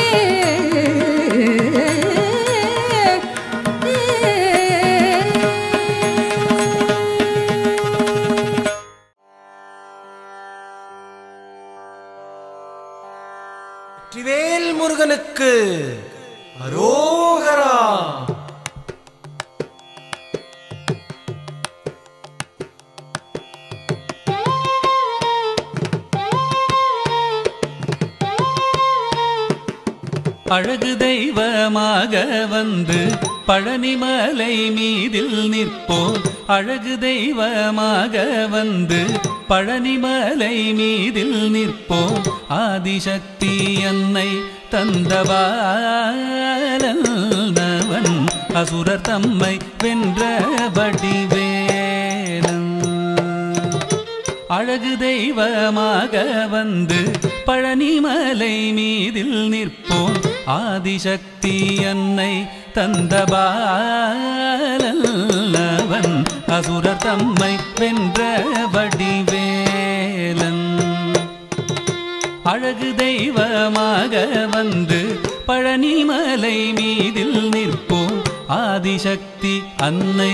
வெற்றிவேல் முருகனுக்கு அரோகரா. அழகு தெய்வமாக வந்து பழனிமலை மீதில் நிற்போம். அழகு தெய்வமாக வந்து பழனிமலை மீதில் நிற்போம். ஆதிசக்தி அன்னை தந்தவாளவன் அசுரர் தம்மை வென்ற வடிவேலன். அழகு தெய்வமாக வந்து பழனிமலை மீதில் நிற்போம். ஆதிசக்தி அன்னை தந்தபாலவன் அசுரர் தம்மை வென்ற வடிவேலன். அழகு தெய்வமாக வந்து பழனிமலை மீதில் நிற்போம். ஆதிசக்தி அன்னை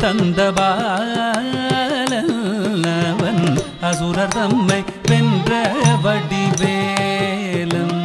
தந்தபாலவன் அசுரர் தம்மை வென்ற வடிவேலன்.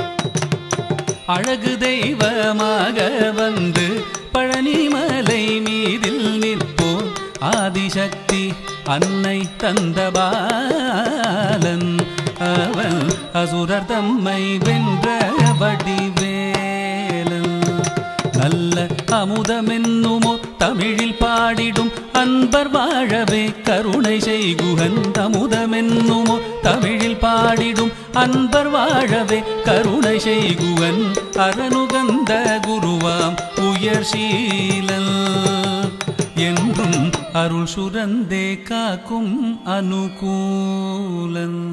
அழகு தெய்வமாக வந்து பழனிமலை மீதில் நிற்போம். ஆதிசக்தி அன்னை தந்தபாலன் அவன் அசுரர் தம்மை வென்ற வடிவேலன். நல்ல அமுதமென்னுமோ தமிழில் பாடிடும் அன்பர் வாழவே கருணை செய்குகன். அமுதமென்னுமோ தமிழில் பாடிடும் அன்பர் வாழவே கருணை செய்குவன். அரணுகந்த குருவாம் உயர் சீலன் என்றும் அருள் சுரந்தே காக்கும் அனுகூலன்.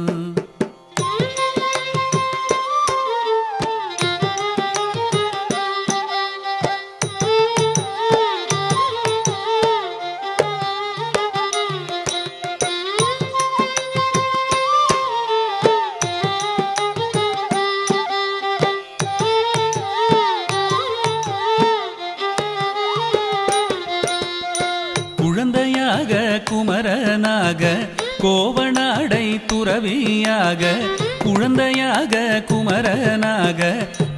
குழந்தையாக குமரனாக கோவனாடை துறவியாக. குழந்தையாக குமரனாக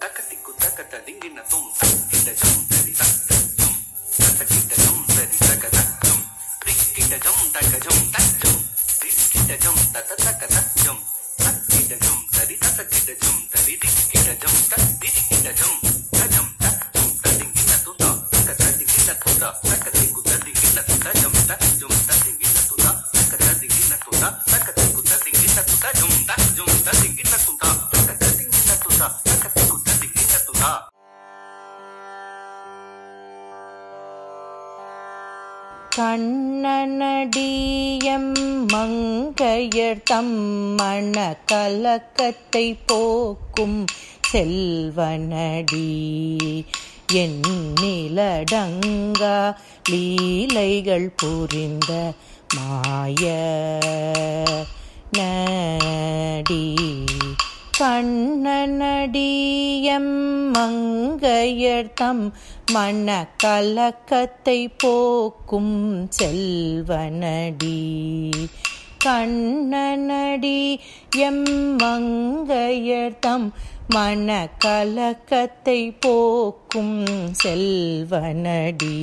takatiku takata dingina tum kita jum tadi tak jum takita jum tadi takata jum kita jum takajum tak jum kita jum tata takata jum kita jum tadi tata kita jum tadi kita jum tadi kita jum tajum tak jum tadi kita tu tak takata dingina tu tak takatiku tadi kita tu tak jum tak jum tadi kita tu tak takata dingina tu tak takatiku tadi kita tu tak jum tak jum tadi kita tu tak takata dingina tu tak takatiku tadi kita tu tak. கண்ணனடியம் மங்கையர் தம்மண கலக்கத்தை போக்கும் செல்வனடி எண்ணிலடங்கா லீலைகள் புரிந்த மாய நடி கண்ணனடியம் மங்கையர் தம் மன கலக்கத்தை போக்கும் செல்வனடி கண்ணனடி எம் மங்கையர் தம் மன கலக்கத்தை போக்கும் செல்வனடி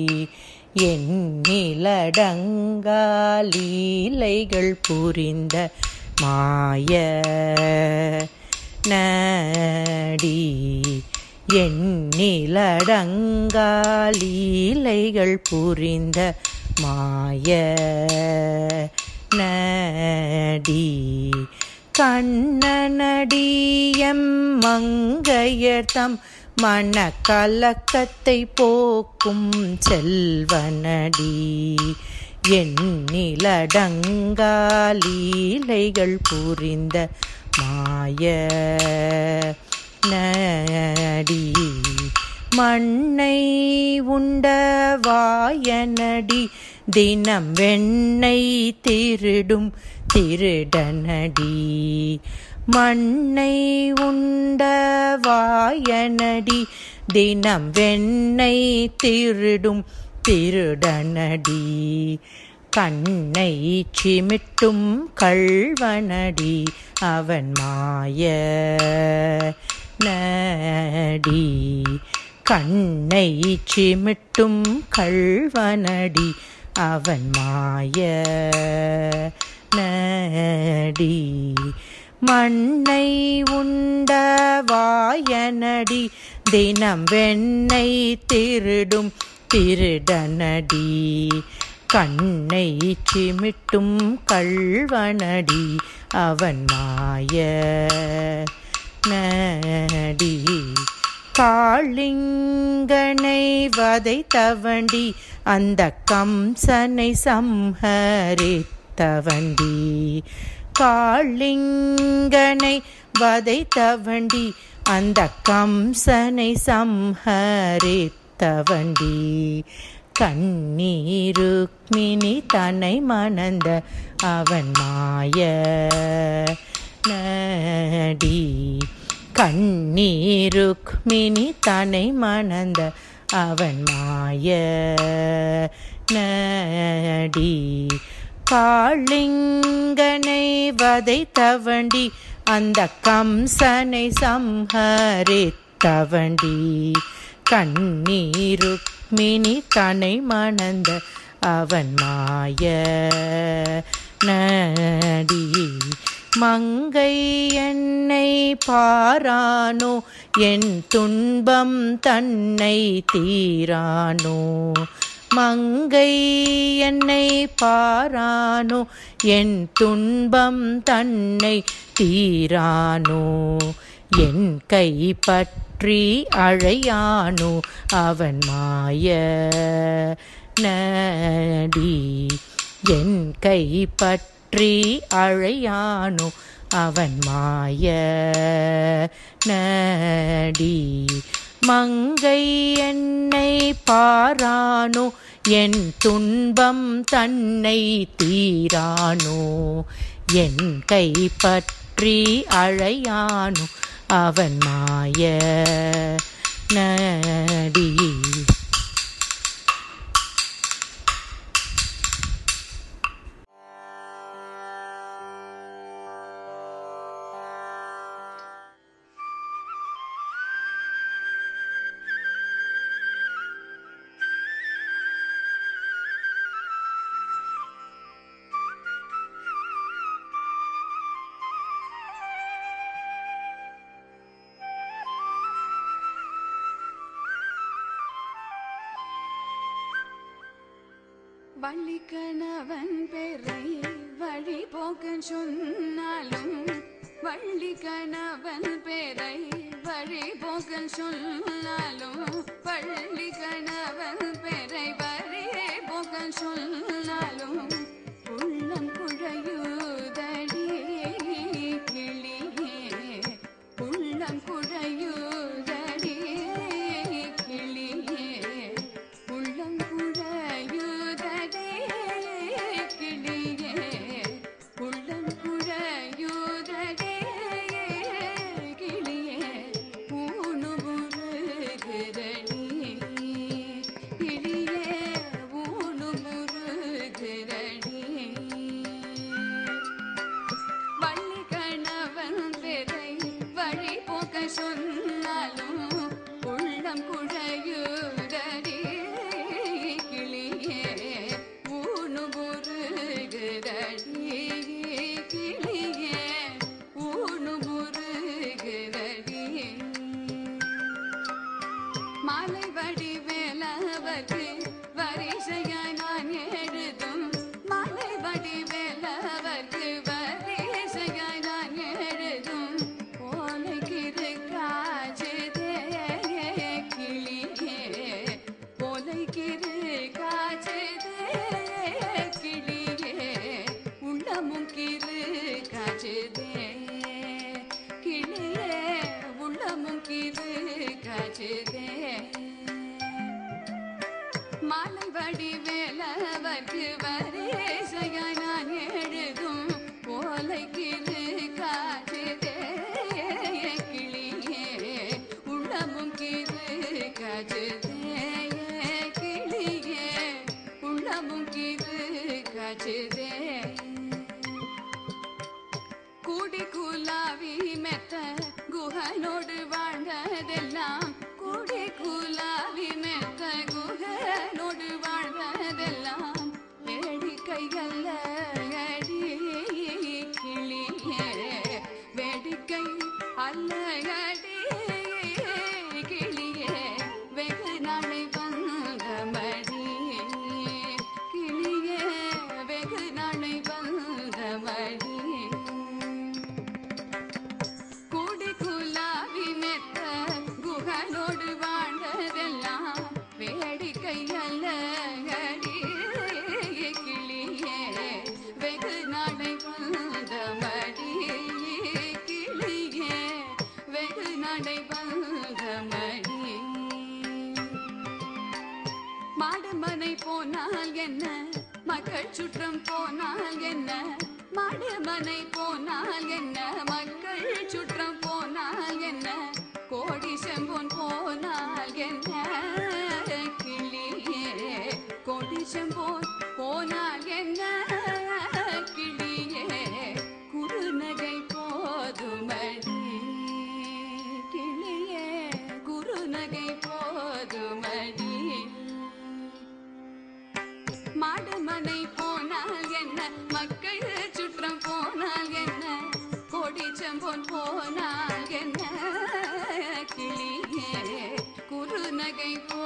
எண்ணிலடங்கா லீலைகள் புரிந்த மாய நடி எண்ணிலடங்கா லீலைகள் புரிந்த மாய நடி கண்ணனடியம் மங்கையர் தம் மன கலக்கத்தை போக்கும் செல்வனடி எண்ணிலடங்கா லீலைகள் புரிந்த மாய நடி மண்ணை உண்ட வாயனடி தினம் வெண்ணெய் திருடும் திருடனடி மண்ணை உண்ட வாயனடி தினம் வெண்ணெய் திருடும் திருடனடி கண்ணை சிமிட்டும் கள்வனடி அவன் மாய நடி கண்ணை சிமிட்டும் கள்வனடி அவன் மாய நடி மண்ணை உண்ட வாயனடி தினம் வெண்ணெய் திருடும் திருடனடி கண்ணை சிமிட்டும் கள்வனடி அவன் மாய நடி காளிங்கனை வதைத்தவண்டி அந்த கம்சனை சம்ஹரித்தவண்டி காளிங்கனை வதைத்தவண்டி அந்த கம்சனை சம்ஹரித்தவண்டி கண்ணீருக்மிணி தன்னை மணந்த அவன் மாய நடி கண்ணீருக்மிணி தன்னை மணந்த அவன் மாய நடி காளிங்கனை வதைத்தவண்டி அந்த கம்சனை சம்ஹரித்தவண்டி கண்ணீருக்மிணி தன்னை மணந்த அவன் மாய நடி மங்கை என்னை பாரானோ என் துன்பம் தன்னை தீரானோ மங்கை என்னை பாரானோ என் துன்பம் தன்னை தீரானோ என் கை பற்றி அழையானோ அவன் மாய நடி என் கை பற்றி அழையானோ அவன் மாய நடி மங்கை என்னை பாரானோ என் துன்பம் தன்னை தீரானோ என் கை பற்றி அழையானோ அவன் மாய நடி வள்ளி கணவன் பெறை வழி போக்கன் சொன்னாலும் வள்ளி கணவன் பெறை வழி போக்கன் சொன்னாலும் பள்ளி கணவன் பெறை வழி போக்கன் சொன்னாலும் உள்ளம் குழையுதடி கிளியே உள்ளம் குழையுதடி கிளியே உள்ளம் குழையுதடி கிளியே உள்ளம் குழையுதடி கிளியே ஊனு முருகுதடி கிளியே ஊனு முருகுதடி வள்ளி கணவன் பெறை வழி போக்க சொன்னாலும் உள்ளம் குழையுதடி கிளியே ஊனு முருகுதடி கிளியே ஊனு முருகுதடி மாலை வடி வேலவர்க்கு வரிசையாய் நான் எழுதும் மாலை வடி வேலவர்க்கு வரிசையாய் நான் எழுதும் போலைக்கிரு காஜதே கிளியே போலைக்கிரு காஜதே கிளியே உள்ளமும் கிரு காஜதே கிளியே உள்ளமும் கிரு காஜதே மாலை வடி வேலவர்க்கு வரிசையாய் நான் எழுதும் போலைக்கிரு காஜதே கிளியே உள்ளமும் கிரு காஜதே கிளியே உள்ளமும் கிரு காஜதே கூடி குலாவி மெத்த குகனோடு வாழ்ந்ததெல்லாம் கூடி குலாவி மெத்த குகனோடு வாழ்ந்ததெல்லாம் வேடிக்கையல்ல அடி கிளியே வேடிக்கை அல்ல அடி கிளியே வெகு நாளை வந்த மடி கிளியே வெகு நாளை வந்த மடி கூடி குலாவி மெத்த குகனோடு வாழ்ந்ததெல்லாம் வேடிக்கை அல்ல அடி கிளியே வெகு நாளை வந்த மடி கிளியே வெகு நாளை வந்த மடி மாடுமனை போனால் என்ன மக்கள் சுற்றம் போனால் என்ன மாடுமனை போனால் என்ன மக்கள் சுற்றம் போனால் என்ன கோடி செம்பொன் போனால் என்ன கிளியே கோடி செம்பொன் போனால் என்ன கிளியே குறுநகை போதுமடி கிளியே குறுநகை போதுமடி மாடுமனை போனால் என்ன மக்கள் சுற்றம் போனால் என்ன கோடி செம்பொன் போனால் என்ன கிளியே குறுநகை போ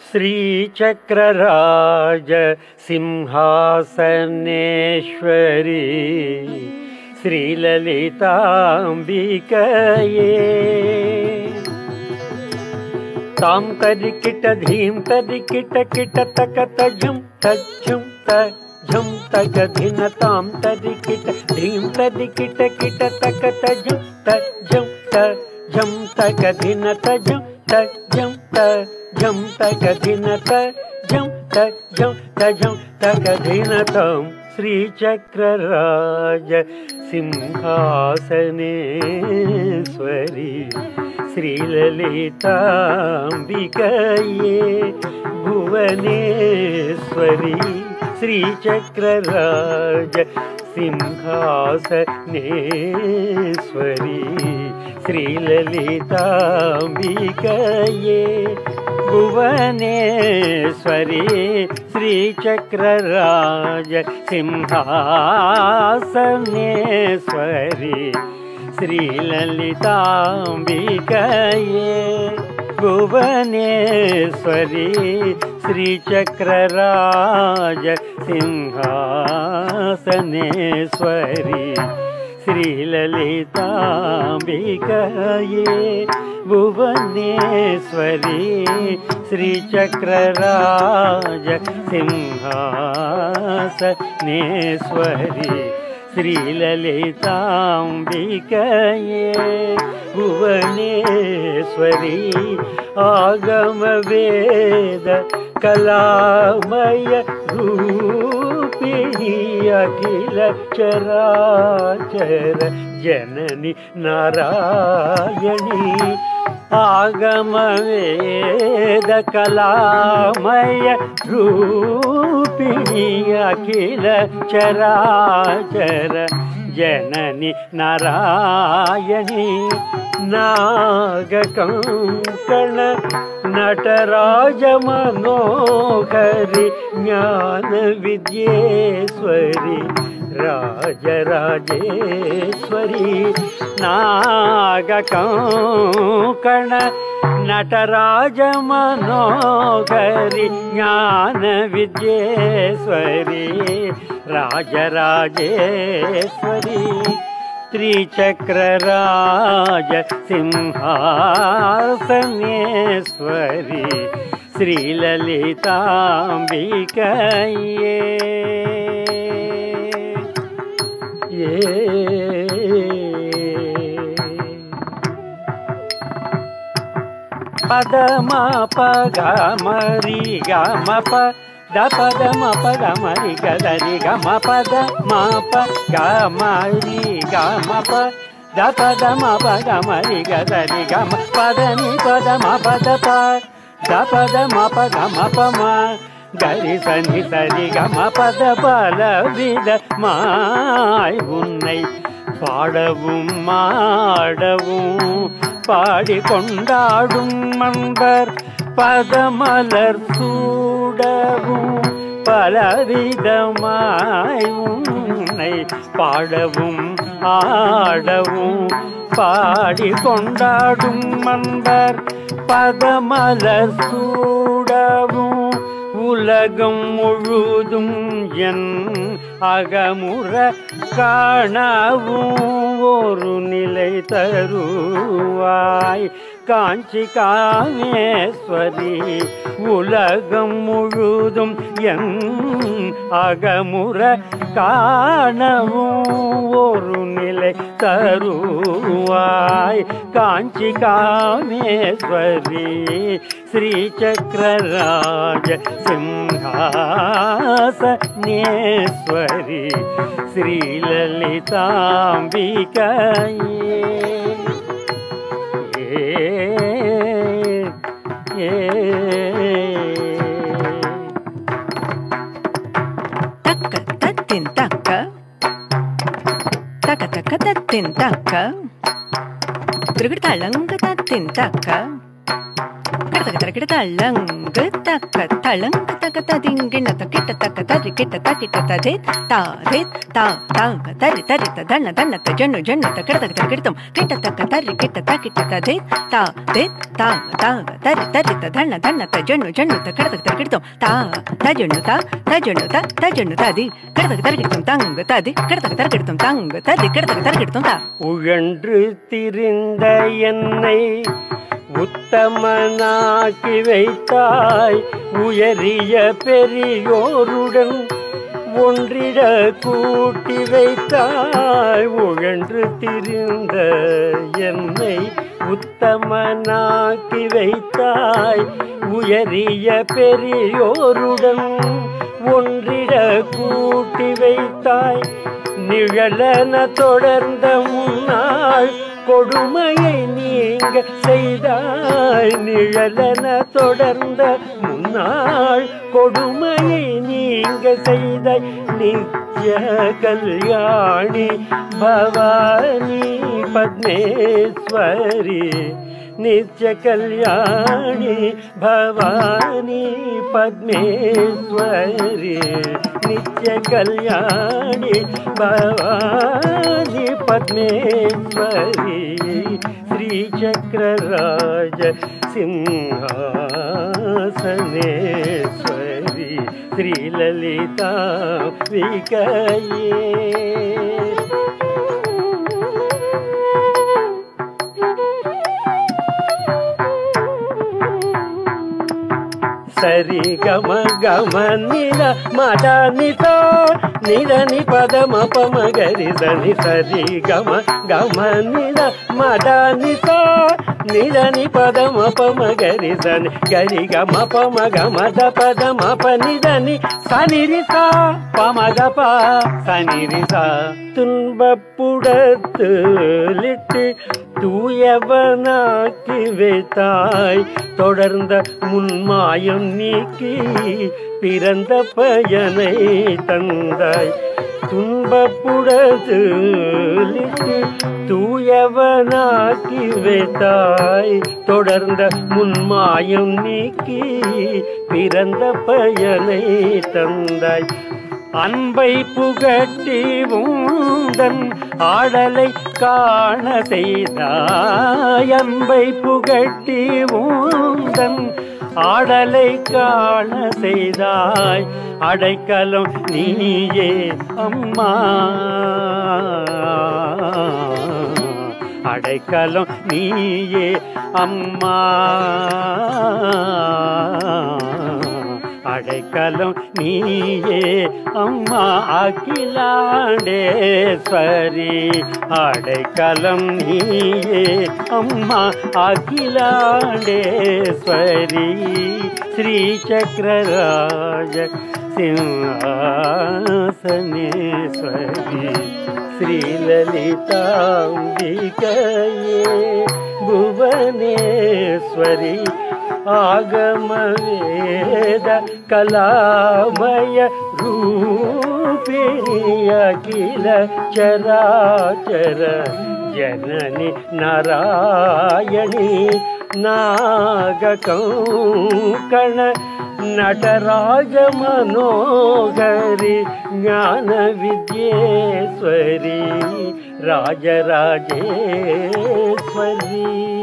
श्रीचक्रराज सिंहासनेश्वरी श्रीललिताम्बिकये तां तरिकिट धीं तरिकिट किट तक तझं तझं तझं तक धिन तां तरिकिट धीं तरिकिट किट तक तझं तझं तझं तक धिन तझं तझं तझं तक धिन तझं तझं तझं तक धिन तां श्रीचक्रराज सिंहासनेश्वरी श्रीललिताम्बिकये भुवनेश्वरी श्रीचक्रराज सिंहासनेश्वरी श्रीललिताम्बिकये भुवनेश्वरी श्रीचक्रराज सिंहासनेश्वरी श्रीललिताम्बिकये भुवनेश्वरी श्रीचक्रराज सिंहासनेश्वरी श्रीललिताम्बिकये भुवनेश्वरी श्रीचक्रराज सिंहासनेश्वरी श्रीललिताम्बिकये भुवनेश्वरी आगमवेद कलामय रूपिणी अखिल चराचर जननी नारायणी आगमवेद कलामय रूपिणी अखिल चराचर जननी नारायणी नागकंकण नटराज मनोहरि ज्ञान विद्येश्वरी राजराजेश्वरी नागकंकण नटराज मनोहरि ज्ञान विद्येश्वरी राजराजेश्वरी त्रिचक्रराज सिंहासनेश्वरी श्रीललिताम्बिकये ये पदमा पगमरि गमप द पदमा पगमरि गदरि गम पदमा पगमरि गमप द पदमा पगमरि गदरि गम पदनि पदमा पदप द पदमा पगमप गरि सनि सरि गम पद பலவித மாய் உன்னை பாடவும் மாடவும் பாடி கொண்டாடும் மன்பர் பதமலர் சூடவும் பலவிதமாய் உன்னை பாடவும் ஆடவும் பாடி கொண்டாடும் மன்பர் பதமலர் சூடவும் உலகம் முழுதும் என் அகமுற காணவும் ஒரு நிலை தருவாய் காஞ்சி காமேஸ்வரி உலகம் முழுதும் என் அகமுற காணவும் ஒரு நிலை தருவாய் காஞ்சி காமேஸ்வரி श्रीचक्रराज सिंहासनेश्वरी श्रीललिताम्बिकये तक्क तत्तिन तक्क तक तक तत्तिन तक्क त्रिगुड़ तलंग तत्तिन तक्क தக தர கிட்ட தளங்கு தக்க தளங்கு தக்க ததிங்கின தக்கிட்ட தக்க தரி கிட்ட தக்கிட்ட ததே தா தே தா தாங்க தரி தரி தன தன ஜன்னு ஜன்னு தக்க தக தர கிட்டம் கிட்ட தக்க தரி கிட்ட தக்கிட்ட ததே தா தே தா தாங்க தரி தரி தன தன ஜன்னு ஜன்னு தக்க தக தர கிட்டம் தா தஜன்னு தா தஜன்னு தா தஜன்னு தாதி கிட்ட தக தர கிட்டம் தங்க தாதி கிட்ட தக தர கிட்டம் தங்க தாதி கிட்ட தக தர கிட்டம் தா உழன்று திரிந்த என்னை உத்தமனாக்கி வைத்தாய் உயரிய பெரியோருடன் ஒன்றிட கூட்டி வைத்தாய் உழன்று திரிந்த என்னை உத்தமனாக்கி வைத்தாய் உயரிய பெரியோருடன் ஒன்றிட கூட்டி வைத்தாய் நிழலன தொடர்ந்த முன்னாள் கொடுமையை நீங்க செய்தாய் நிழலன தொடர்ந்த முன்னாள் கொடுமையை நீங்க செய்தாய் நித்ய கல்யாணி பவானி பத்மேஸ்வரி நித்ய கல்யாணி பவானி பத்மேஸ்வரி நித்ய கல்யாணி பவானி பத்மேஸ்வரி ஸ்ரீசக்கரராஜ சிம்ஹாசனேஸ்வரி ஸ்ரீலலிதா விகயே சரி கம கம நில மத நித நித நி பத மப மகரி சனி சரி கம கம நில மத நித நித நி பத மப மகரி சனி கரி கம ப மக மத பத மப நித நி சனி ரிசா பமத ப சனி ரிசா துன்பப்புடத்து லிட்டு தூயவனாக்கி வைத்தாய் தொடர்ந்த முன்மாயம் நீக்கி பிறந்த பயனை தந்தாய் துன்பப்புடத்து லிட்டு தூயவனாக்கி வைத்தாய் தொடர்ந்த முன்மாயம் நீக்கி பிறந்த பயனை தந்தாய் அன்பை புகட்டி உந்தன் ஆடலை காண செய்தாய் அன்பை புகட்டி உந்தன் ஆடலை காண செய்தாய் அடைக்கலம் நீயே அம்மா அடைக்கலம் நீயே அம்மா அடைக்கலம் நீயே அம்மா அகிலாண்டேஸ்வரி அடைக்கலம் நீயே அம்மா அகிலாண்டேஸ்வரி ஸ்ரீசக்கரராஜ சிம்ஹாசனேஸ்வரி ஸ்ரீலலிதாம்பிகையே புவனேஸ்வரி ஆகமவேத கலாமய ரூபிணி அகில சராச்சர ஜனனி நாராயணி நாககங்கண நடராஜ மனோகரி ஞான வித்யேஸ்வரி ராஜராஜேஸ்வரி